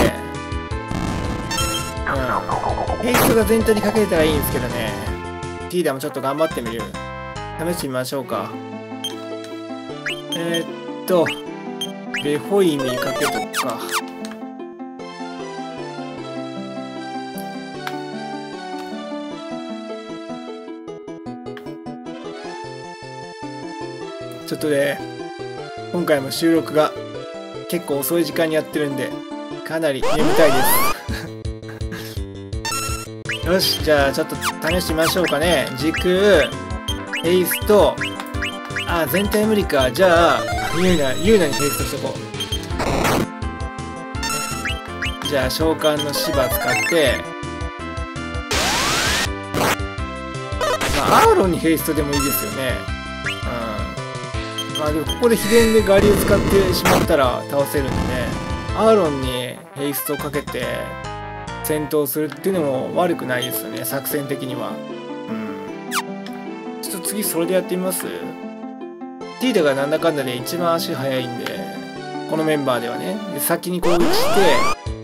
ヘイストが全体にかけれたらいいんですけどね。ティーダもちょっと頑張ってみる。試してみましょうか。レホイミかけとくか。ちょっとね、今回も収録が結構遅い時間にやってるんで、かなり眠たいです。よし、じゃあちょっと試してみましょうかね。時空、ヘイスト、全体無理か。じゃあ、ユーナにヘイストしとこう。じゃあ、召喚の芝使って、アーロンにヘイストでもいいですよね。でもここで秘伝でガリを使ってしまったら倒せるんでね。アーロンにヘイストをかけて戦闘するっていうのも悪くないですよね、作戦的には。ちょっと次それでやってみます。ティーダがなんだかんだで一番足速いんで、このメンバーではね。で先に攻撃して、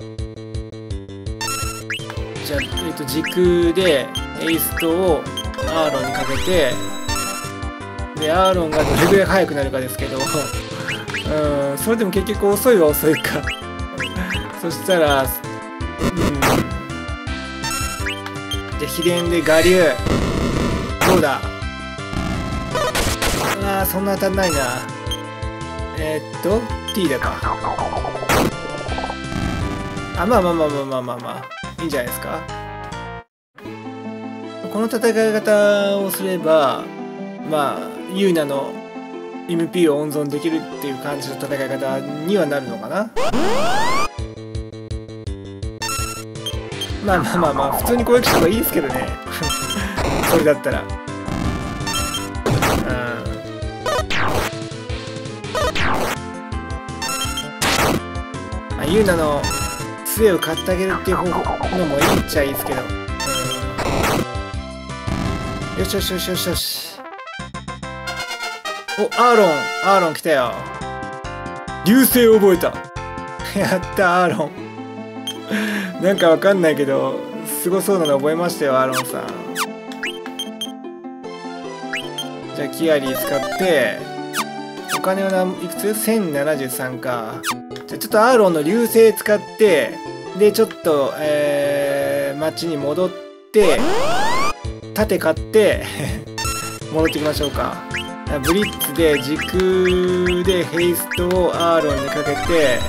じゃあ、時空でヘイストをアーロンにかけて、でアーロンがどれぐらい速くなるかですけど、それでも結局遅いは遅いか。そしたら、じゃあ秘伝で我流、どうだ。そんな当たんないな。ティーダか。まあいいんじゃないですか。この戦い方をすれば、ユーナの MP を温存できるっていう感じの戦い方にはなるのかな。普通に攻撃した方がいいですけどね。それだったら。ユーナの杖を買ってあげるっていうのもいいっちゃいいですけど。よしよしよしよしよし。アーロン来たよ。流星を覚えた。やった、アーロン。なんかわかんないけど、すごそうなの覚えましたよ、アーロンさん。じゃあ、キアリー使って、お金はいくつ ?1073 か。じゃあ、ちょっとアーロンの流星使って、で、ちょっと、街に戻って、盾買って、戻ってきましょうか。ブリッツで時空でヘイストをアーロンにかけて、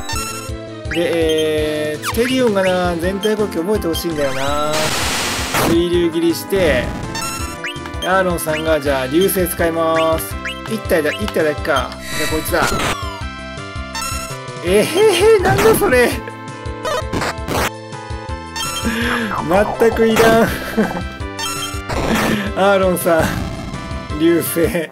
で、テリオンがな、全体攻撃覚えてほしいんだよな。水流切りして、アーロンさんがじゃあ流星使います。1体だけか。じゃあこいつだ。なんだそれ。全くいらん。アーロンさん流星。テ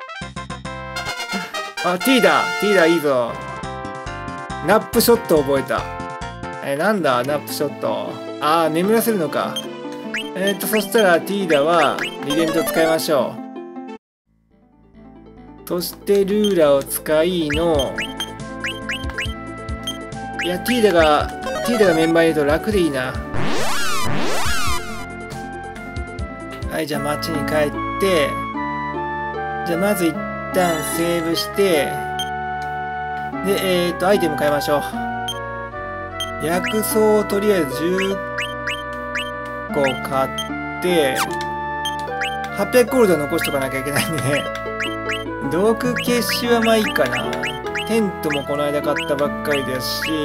ィーダいいぞ。ナップショット覚えた。なんだナップショット。眠らせるのか。そしたらティーダはリデント使いましょう。そしてルーラーを使いの、いやティーダがメンバーにいると楽でいいな。 はい、じゃあ町に帰って、じゃあまず一旦セーブして、で、アイテム変えましょう。薬草をとりあえず10個買って、800ゴールド残しとかなきゃいけないんでね。毒消しはまあいいかな。テントもこの間買ったばっかりですし、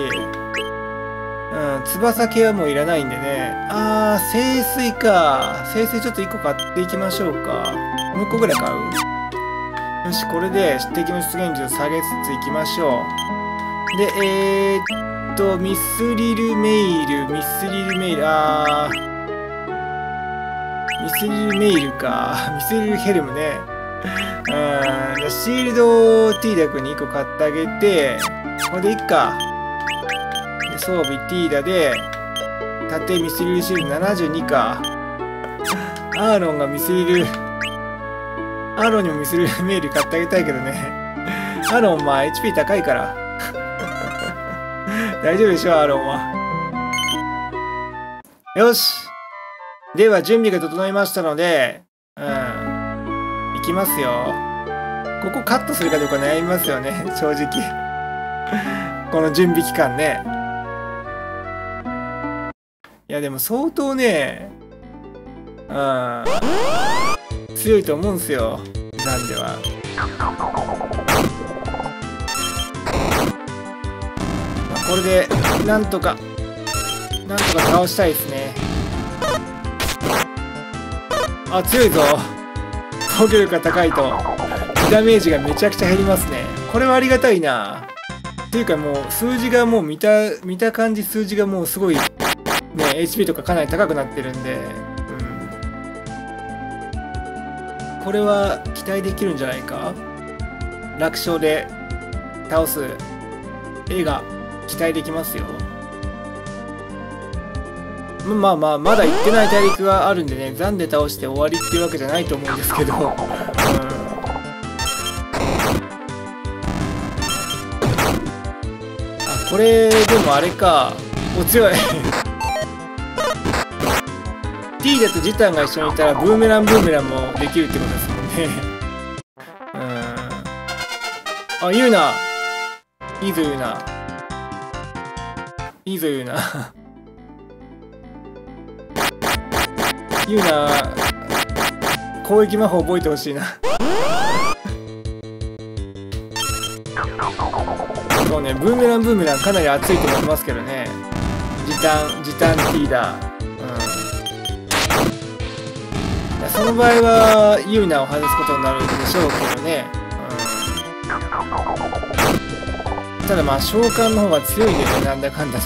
翼系はもういらないんでね。聖水か。聖水ちょっと1個買っていきましょうか。もう1個ぐらい買う？よし、これで敵の出現率を下げつついきましょう。で、ミスリルメイル、ミスリルメイルか。ミスリルヘルムね。シールドティーダ君に1個買ってあげて、これでいっか。で装備ティーダで、盾ミスリルシールド72か。アーロンにもミスリルメイル買ってあげたいけどね。アーロンまあ HP 高いから。大丈夫でしょ、アーロンは。よし。では準備が整いましたので、いきますよ。ここカットするかどうか悩みますよね、正直。この準備期間ね。いやでも相当ね、強いと思うんすよ、なんでは。これでなんとか倒したいですね。強いぞ。防御力が高いとダメージがめちゃくちゃ減りますね。これはありがたいな。っていうかもう数字がもう見た感じ、数字がもうすごいね、 HP とかかなり高くなってるんで、これは期待できるんじゃないか。楽勝で倒す絵が期待できますよ。まだ行ってない大陸があるんでね、残で倒して終わりっていうわけじゃないと思うんですけど、これでもあれか、お強い。ティーダとジタンが一緒にいたらブーメランもできるってことですもんね。ユーナ、いいぞユーナ、いいぞユーナ。ユーナ、攻撃魔法覚えてほしいな。そうね、ブーメランかなり熱いと思いますけどね。時短ティーダー。その場合はユーナを外すことになるんでしょうけどね。ただまあ召喚の方が強いんでね、なんだかんだで。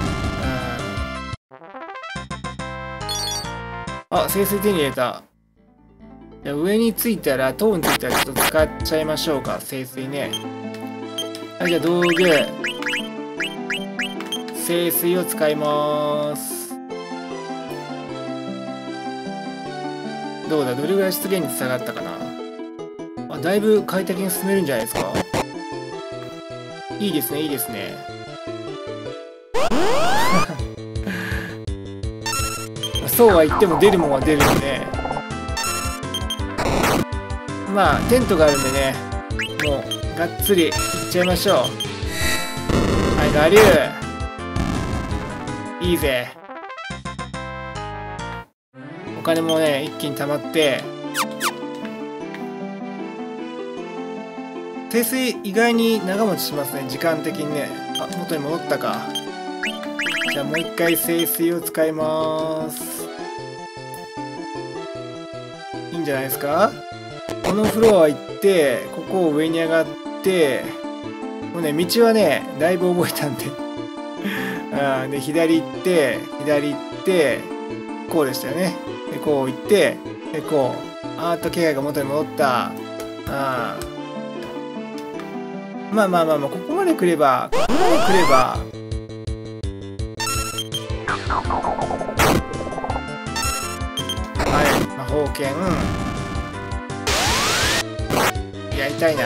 聖水手に入れた。じゃあ上についたら、塔についたらちょっと使っちゃいましょうか、聖水ね。はい、じゃあ道具。聖水を使います。どうだ、どれぐらい出現率下がったかな。だいぶ快適に進めるんじゃないですか。いいですね、いいですね。そうは言っても出るもんは出るんで、まあテントがあるんでね、もうがっつりいっちゃいましょう。はい、我流いいぜ。お金もね一気に溜まって、聖水意外に長持ちしますね、時間的にね。元に戻ったか。じゃあもう一回聖水を使います。いいんじゃないですか。このフロア行ってここを上に上がって、もうね道はねだいぶ覚えたんでで左行ってこうでしたよね。でこう行ってでこう気配が元に戻った。まあここまで来ればはい、魔法剣やりたいな。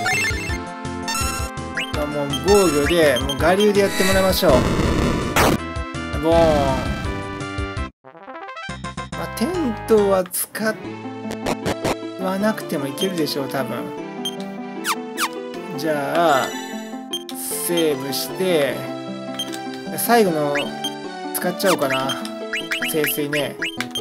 もう防御でもう我流でやってもらいましょう。ボーン。 あ、テントは使わなくてもいけるでしょう、多分。じゃあセーブして最後の使っちゃおうかな、清水ね。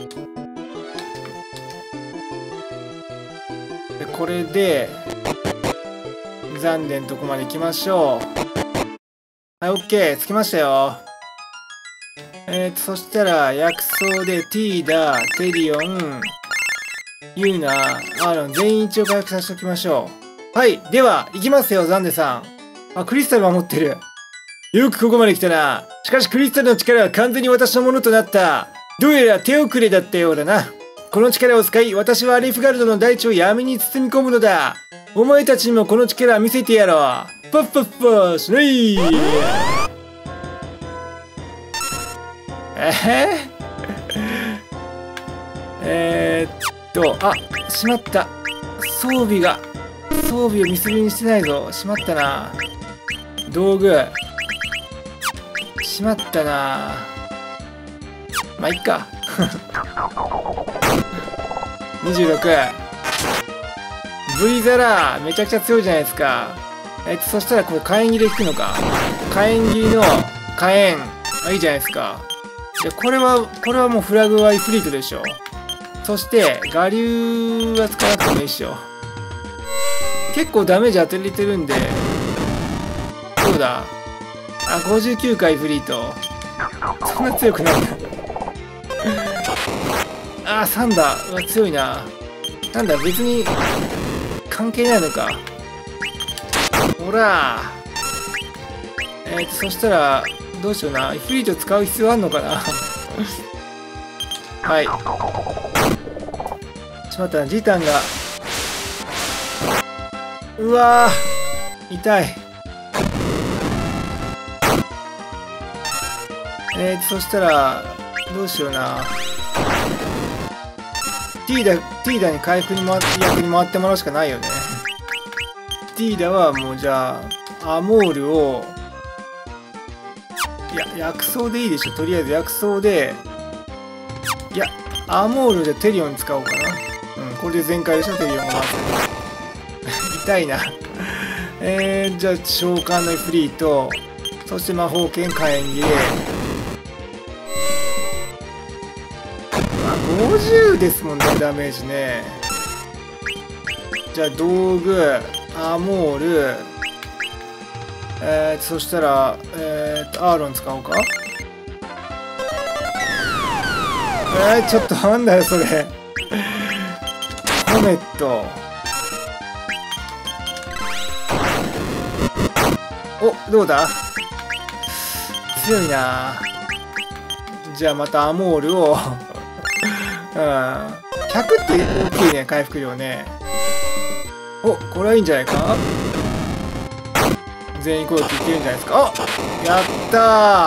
でこれで残念のとこまで行きましょう。はい、OK、着きましたよ。そしたら薬草でティーダ、テリオン、ユーナ、アーロン全員一応回復させておきましょう。はい、では行きますよ、ザンデさん。あ、クリスタル守ってる。よくここまで来たな。しかしクリスタルの力は完全に私のものとなった。どうやら手遅れだったようだな。この力を使い、私はアリフガルドの大地を闇に包み込むのだ。お前たちにもこの力を見せてやろう。パッパッパーしない。あ、しまった。装備を見せるにしてないぞ。しまったな。道具しまったな。まあいっか。26 V ザラめちゃくちゃ強いじゃないですか。そしたらこれ火炎切れ引くのか。火炎切りの火炎、あ、いいじゃないですか。でこれはもうフラグはイフリートでしょ。そして我流は使わなくてもいいっしょ。結構ダメージ当てれてるんで。そうだ、あ、59回イフリート。そんな強くないな。あー、サンダー、うわ強いな。なんだ、別に関係ないのか。ほらそしたらどうしような。イフリート使う必要あんのかな。はい、しまったな。ジタンが、うわー痛い。そしたらどうしような。ティーダに回復に役に回ってもらうしかないよね。ティーダはもうじゃあアモールを、いや薬草でいいでしょ。とりあえず薬草で、いやアモールでテリオン使おうかな。うん、これで全開でしょ、テリオンがまず。痛いな。じゃあ召喚のフリーと、そして魔法剣火炎切れ。50ですもんね、ダメージね。じゃあ道具アモール、そしたらアーロン使おうか。ちょっとなんだよそれ。コメット、お、どうだ、強いな。じゃあまたアモールを100って大きいね、回復量ね。お、これはいいんじゃないか。全員攻撃いけるんじゃないですか。お、やった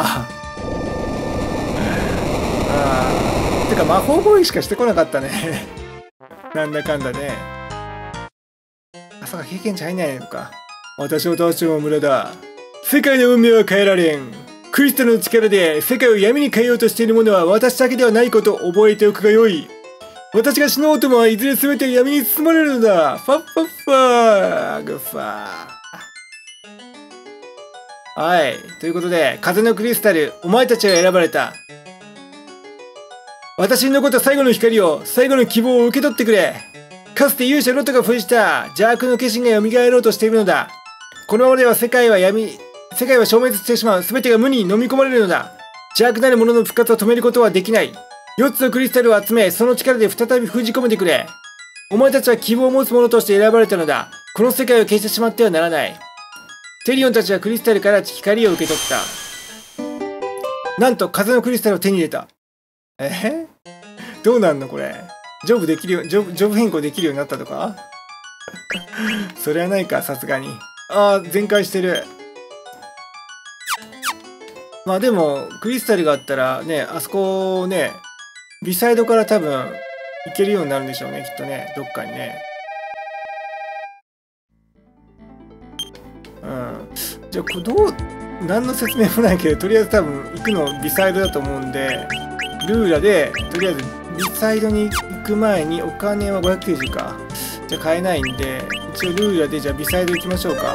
ー。てか魔法攻撃しかしてこなかったね。なんだかんだね。あ、そうか、経験値入んないのか。私を倒しても無駄だ。世界の運命は変えられん。クリスタルの力で世界を闇に変えようとしているものは私だけではないことを覚えておくがよい。私が死のうともいずれ全て闇に包まれるのだ。ファッファッファーグファー。はい。ということで、風のクリスタル、お前たちが選ばれた。私に残った最後の光を、最後の希望を受け取ってくれ。かつて勇者ロトが封じた邪悪の化身が蘇ろうとしているのだ。このままでは世界は消滅してしまう。全てが無に飲み込まれるのだ。邪悪なるものの復活を止めることはできない。4つのクリスタルを集め、その力で再び封じ込めてくれ。お前たちは希望を持つ者として選ばれたのだ。この世界を消してしまってはならない。テリオンたちはクリスタルから光を受け取った。なんと風のクリスタルを手に入れた。どうなんのこれ。ジョブ変更できるようになったとか。それはないか、さすがに。ああ、全開してる。まあでもクリスタルがあったらね、あそこね、ビサイドから多分行けるようになるんでしょうね、きっとね、どっかにね。うん。じゃあこれ何の説明もないけど、とりあえず多分行くのビサイドだと思うんで、ルーラでとりあえずビサイドに行く前にお金は590か。じゃあ買えないんで、一応ルーラでじゃあビサイド行きましょうか。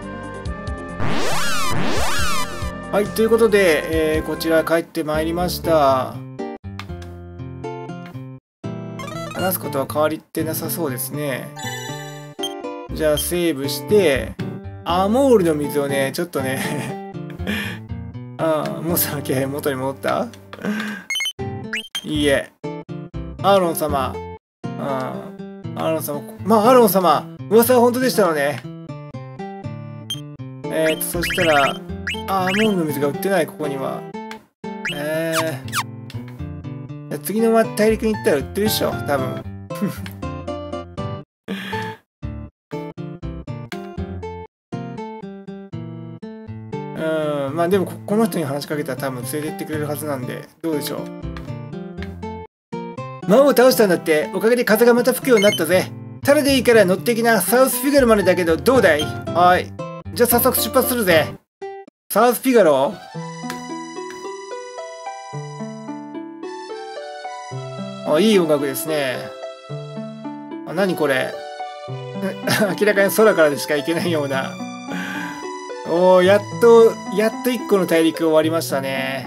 はい、ということで、こちら帰ってまいりました。話すことは変わりってなさそうですね。じゃあセーブして、アモールの水をね、ちょっとねああ、モンスターの気配元に戻ったいいえ。アーロン様。アーロン様。まあ、アーロン様。噂は本当でしたのね。そしたら、アモールの水が売ってない、ここには。次の大陸に行ったら売ってるでしょ、多分。まあでもこの人に話しかけたら多分連れてってくれるはずなんで、どうでしょう。魔王を倒したんだって。おかげで風がまた吹くようになったぜ。ただでいいから乗ってきな。サウスフィガロまでだけどどうだい？はい。じゃあ早速出発するぜ。サウスフィガロ？あ、いい音楽ですね。あ、何これ明らかに空からでしか行けないような。おお、やっと1個の大陸終わりましたね。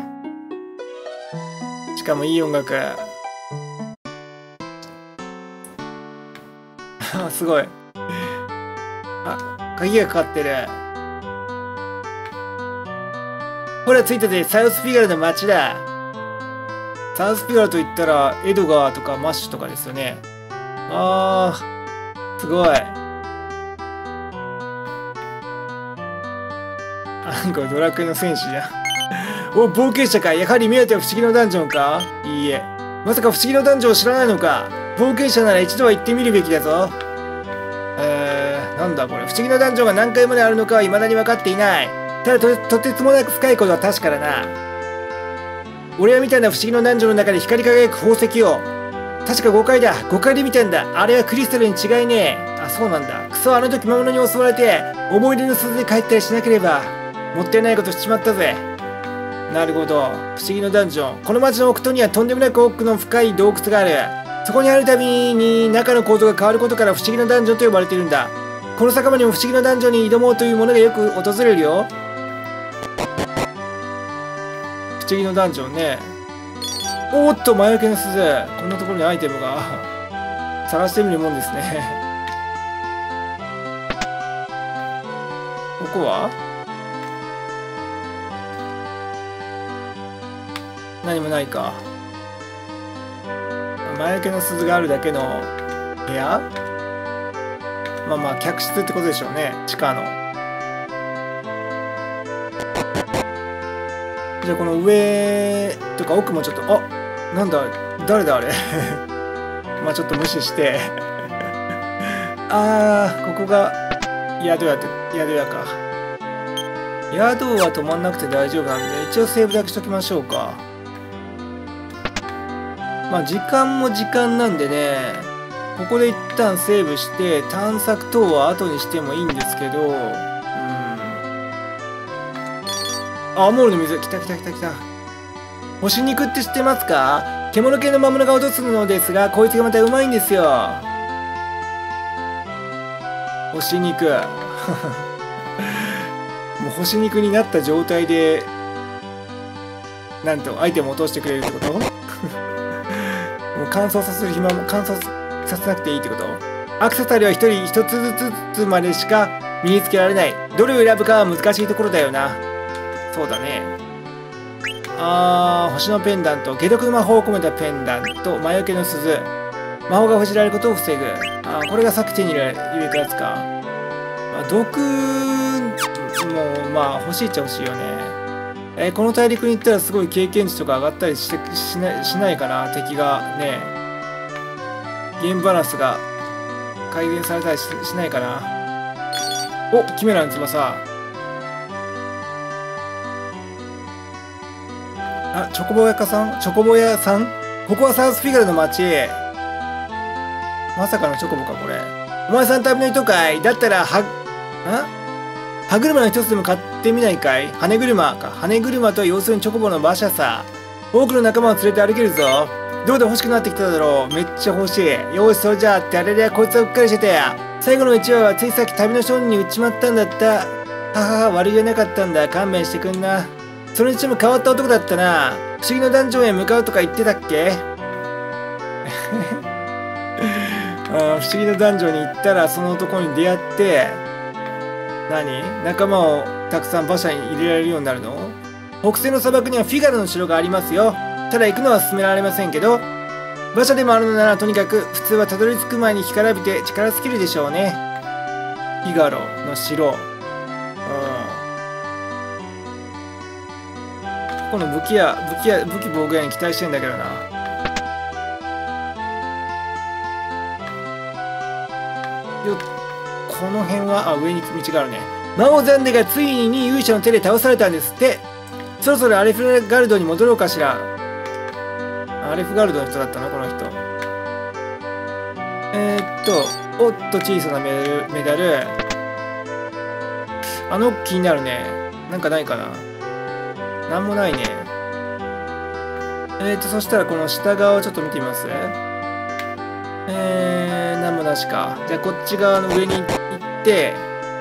しかもいい音楽。すごい。あ、鍵がかかってる。ほら着いたぜ、サウスフィガルの街だ。サウスフィガルといったらエドガーとかマッシュとかですよね。あー、すごい。これドラクエの戦士じゃん。お、冒険者か。やはり目当ては不思議のダンジョンか。いいえ。まさか不思議のダンジョンを知らないのか。冒険者なら一度は行ってみるべきだぞ。なんだこれ。不思議なダンジョンが何回まであるのかは未だに分かっていない。ただとてつもなく深いことは確かだな。俺は見たんだ、不思議のダンジョンの中で光り輝く宝石を。確か5階だ。5階で見たんだ。あれはクリスタルに違いねえ。あ、そうなんだ。クソ、あの時魔物に襲われて思い出の鈴で帰ったりしなければ。もったいないことしちまったぜ。なるほど。不思議のダンジョン。この街の奥にはとんでもなく奥の深い洞窟がある。そこにあるたびに中の構造が変わることから不思議なダンジョンと呼ばれているんだ。この酒場にも不思議なダンジョンに挑もうというものがよく訪れるよ。不思議のダンジョンね。おーっと、魔除けの鈴。こんなところにアイテムが。探してみるもんですね。ここは何もないか。魔除けの鈴があるだけの部屋？まあまあ客室ってことでしょうね、地下の。じゃあこの上とか奥もちょっと、あ、なんだ、誰だあれまあちょっと無視してあー、ここが宿屋か。宿は止まんなくて大丈夫なんで、一応セーブだけしときましょうか。まあ時間も時間なんでね、ここで一旦セーブして探索等は後にしてもいいんですけど、あ、アモールの水、来た。干し肉って知ってますか？獣系の魔物が落とすのですが、こいつがまたうまいんですよ。干し肉もう干し肉になった状態でなんとアイテムを落としてくれるってこともう乾燥させる暇も乾燥させなくていいってこと？アクセサリーは一人一つずつまでしか身につけられない。どれを選ぶかは難しいところだよな。そうだね。星のペンダント、解毒の魔法を込めたペンダント、魔除けの鈴、魔法が封じられることを防ぐ。これがさっき手に入れたやつか。毒もまあ欲しいっちゃ欲しいよね。この大陸に行ったらすごい経験値とか上がったりしないかな。敵がね、ゲームバランスが改善されたりしないかな。お、キメラの翼。あ、チョコボ屋さん。ここはサウスフィガルの街。まさかのチョコボかこれ。お前さん旅の人かい？だったら歯車の一つでも買ってみないかい？羽車か。羽車とは要するにチョコボの馬車さ。多くの仲間を連れて歩けるぞ。 どうで欲しくなってきただろう。めっちゃ欲しい。よし、それじゃあってあれでこいつはうっかりしてて。最後の1話はついさっき旅の商人に売っちまったんだった。ははは、悪気はなかったんだ。勘弁してくんな。それにしても変わった男だったな。不思議のダンジョンへ向かうとか言ってたっけ不思議のダンジョンに行ったらその男に出会って、仲間をたくさん馬車に入れられるようになるの？北西の砂漠にはフィガロの城がありますよ。ただ行くのは勧められませんけど、馬車でもあるのならとにかく普通はたどり着く前に干からびて力尽きるでしょうね。フィガロの城。この武器防具屋に期待してんだけどな。この辺は、上に道があるね。魔王ザンデがついに勇者の手で倒されたんですって。そろそろアレフガルドに戻ろうかしら。アレフガルドの人だったのこの人。おっと小さなメダル。気になるね。なんかないかな。なんもないね。そしたらこの下側をちょっと見てみます。なんもなしか。じゃあこっち側の上に行って、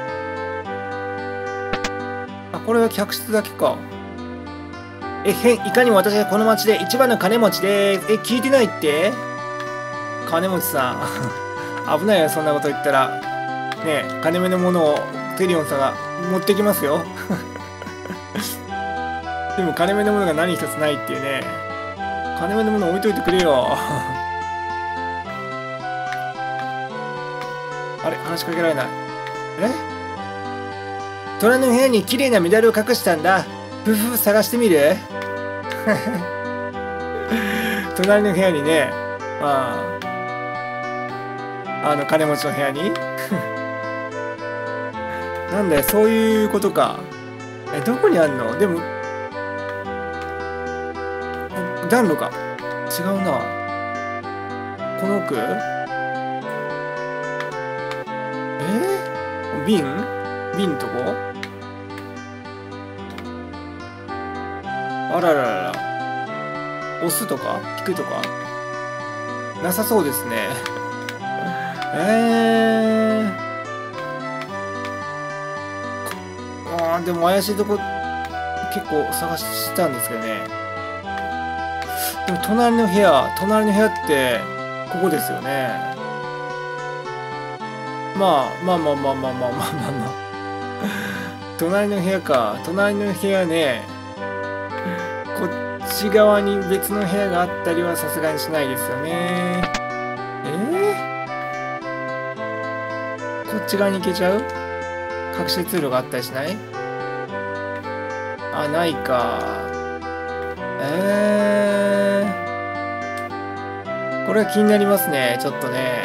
これは客室だけか。いかにも私はこの町で一番の金持ちでーす。聞いてないって？金持ちさん。危ないよ、そんなこと言ったら。ねえ、金目のものをテリオンさんが持ってきますよ。でも金目のものが何一つないっていうね。金目のもの置いといてくれよ。あれ、話しかけられない。隣の部屋に綺麗なメダルを隠したんだ。探してみる？隣の部屋にね、金持ちの部屋になんだよ、そういうことか。どこにあんの？でも、暖炉か。違うな。この奥？瓶とこ？あらららら。押すとか引くとかなさそうですね。でも怪しいとこ結構探したんですけどね。でも隣の部屋ってここですよね。まあ隣の部屋か。隣の部屋ね。こっち側に別の部屋があったりはさすがにしないですよね。こっち側に行けちゃう？隠し通路があったりしない？ないか。これは気になりますね。ちょっとね。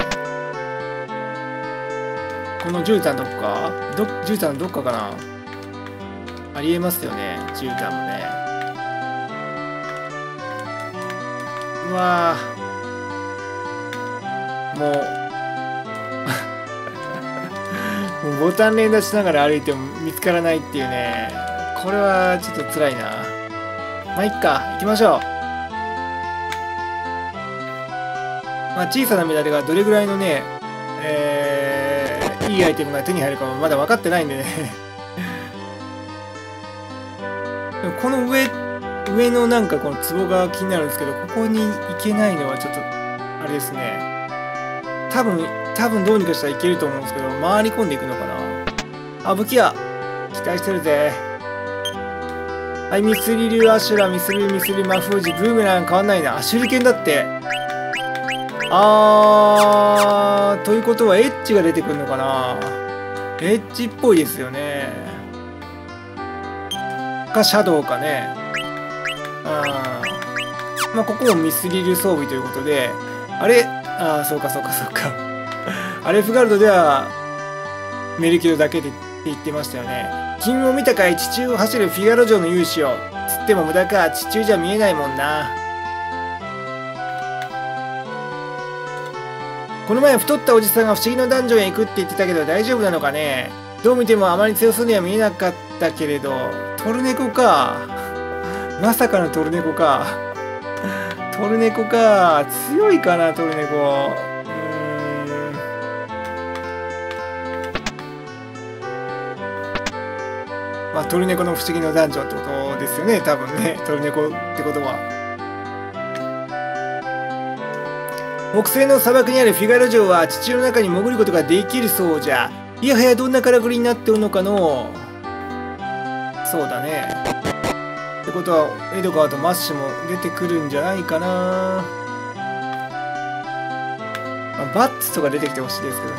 この絨毯どっか？絨毯どっかかな？ありえますよね。絨毯もね。うわぁ。もうボタン連打しながら歩いても見つからないっていうね。これはちょっと辛いな。まあいっか、行きましょう。小さなメダルがどれぐらいのね、いいアイテムが手に入るかもまだ分かってないんでね。でもこの上のなんかこの壺が気になるんですけど、ここに行けないのはちょっとあれですね。多分どうにかしたらいけると思うんですけど、回り込んでいくのかな。武器屋期待してるぜ。はい、ミスリルアシュラ、ミスリル魔封じ、ブーメラン変わんないな。手裏剣だって。ということはエッジが出てくるのかな。エッジっぽいですよね。かシャドウかね。ここもミスリル装備ということで、そうか。アレフガルドではメルキドだけでって言ってましたよね。君も見たかい？地中を走るフィガロ城の勇姿を。つっても無駄か。地中じゃ見えないもんな。この前太ったおじさんが不思議のダンジョンへ行くって言ってたけど大丈夫なのかね。どう見てもあまり強そうには見えなかったけれど。トルネコか。まさかのトルネコか。 トルネコか。強いかな、トルネコ。まあ、トルネコの不思議のダンジョンってことですよね、多分ね。トルネコってことは。木星の砂漠にあるフィガロ城は地中の中に潜ることができるそうじゃ。いやはやどんなからくりになっておるのかの。そうだね。ってことはエドガーとマッシュも出てくるんじゃないかな。まあ、バッツとか出てきてほしいですけどね。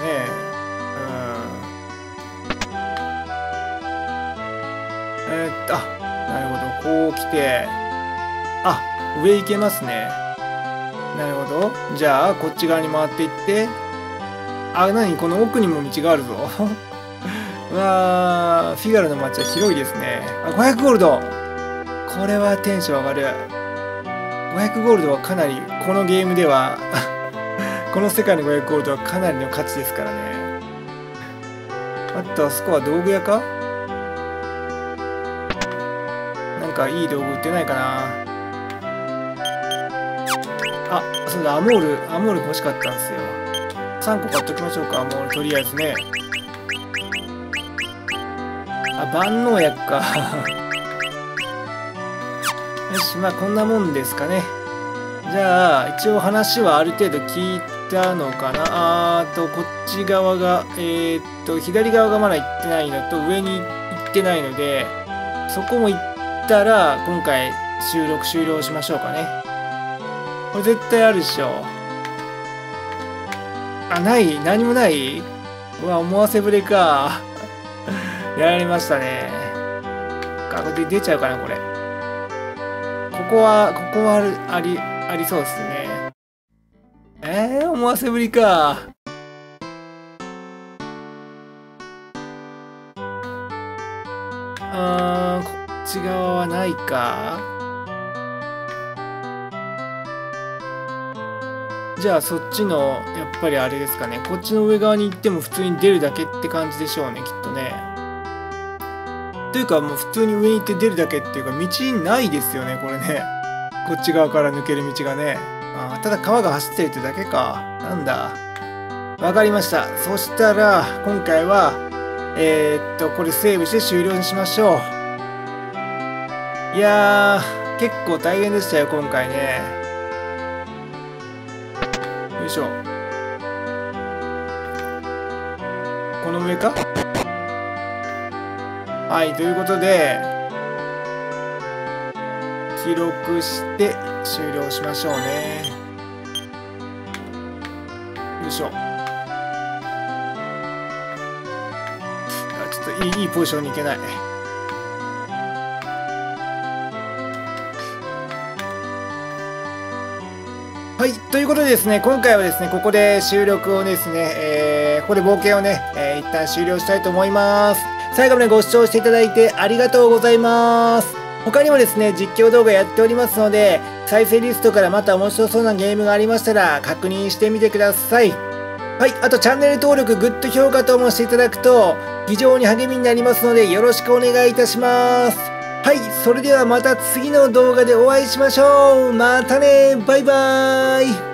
なるほど、こう来て、上行けますね。なるほど。じゃあこっち側に回っていって、何この奥にも道があるぞ。うわー、フィガロの街は広いですね。500ゴールド。これはテンション上がる。500ゴールドはかなりこのゲームではこの世界の500ゴールドはかなりの価値ですからね。あとあそこは道具屋か。なんかいい道具売ってないかな。そうだ、アモール欲しかったんですよ。3個買っときましょうか、アモールとりあえずね。万能薬か。よし、まあこんなもんですかね。じゃあ一応話はある程度聞いたのかな。こっち側が左側がまだ行ってないのと上に行ってないので、そこも行ったら今回収録終了しましょうかね。これ絶対あるっしょ。ない、何もない。うわ、思わせぶりか。やられましたね。これで出ちゃうかな、これ。ここはありそうですね。思わせぶりか。こっち側はないか。じゃあそっちのやっぱりあれですかね。こっちの上側に行っても普通に出るだけって感じでしょうね、きっとね。というかもう普通に上に行って出るだけっていうか、道ないですよね、これね。こっち側から抜ける道がね。ただ川が走ってるってだけか。なんだ。わかりました。そしたら今回はこれセーブして終了にしましょう。いやー、結構大変でしたよ、今回ね。よいしょ。この上か。はい、ということで記録して終了しましょうね。よいしょ。ちょっといいポジションに行けない。はい、ということでですね、今回はですね、ここで収録をですね、ここで冒険をね、一旦終了したいと思います。最後までご視聴していただいてありがとうございます。他にもですね、実況動画やっておりますので、再生リストからまた面白そうなゲームがありましたら確認してみてください。はい、あとチャンネル登録、グッド評価等もしていただくと非常に励みになりますのでよろしくお願いいたします。はい、それではまた次の動画でお会いしましょう。またね、バイバーイ。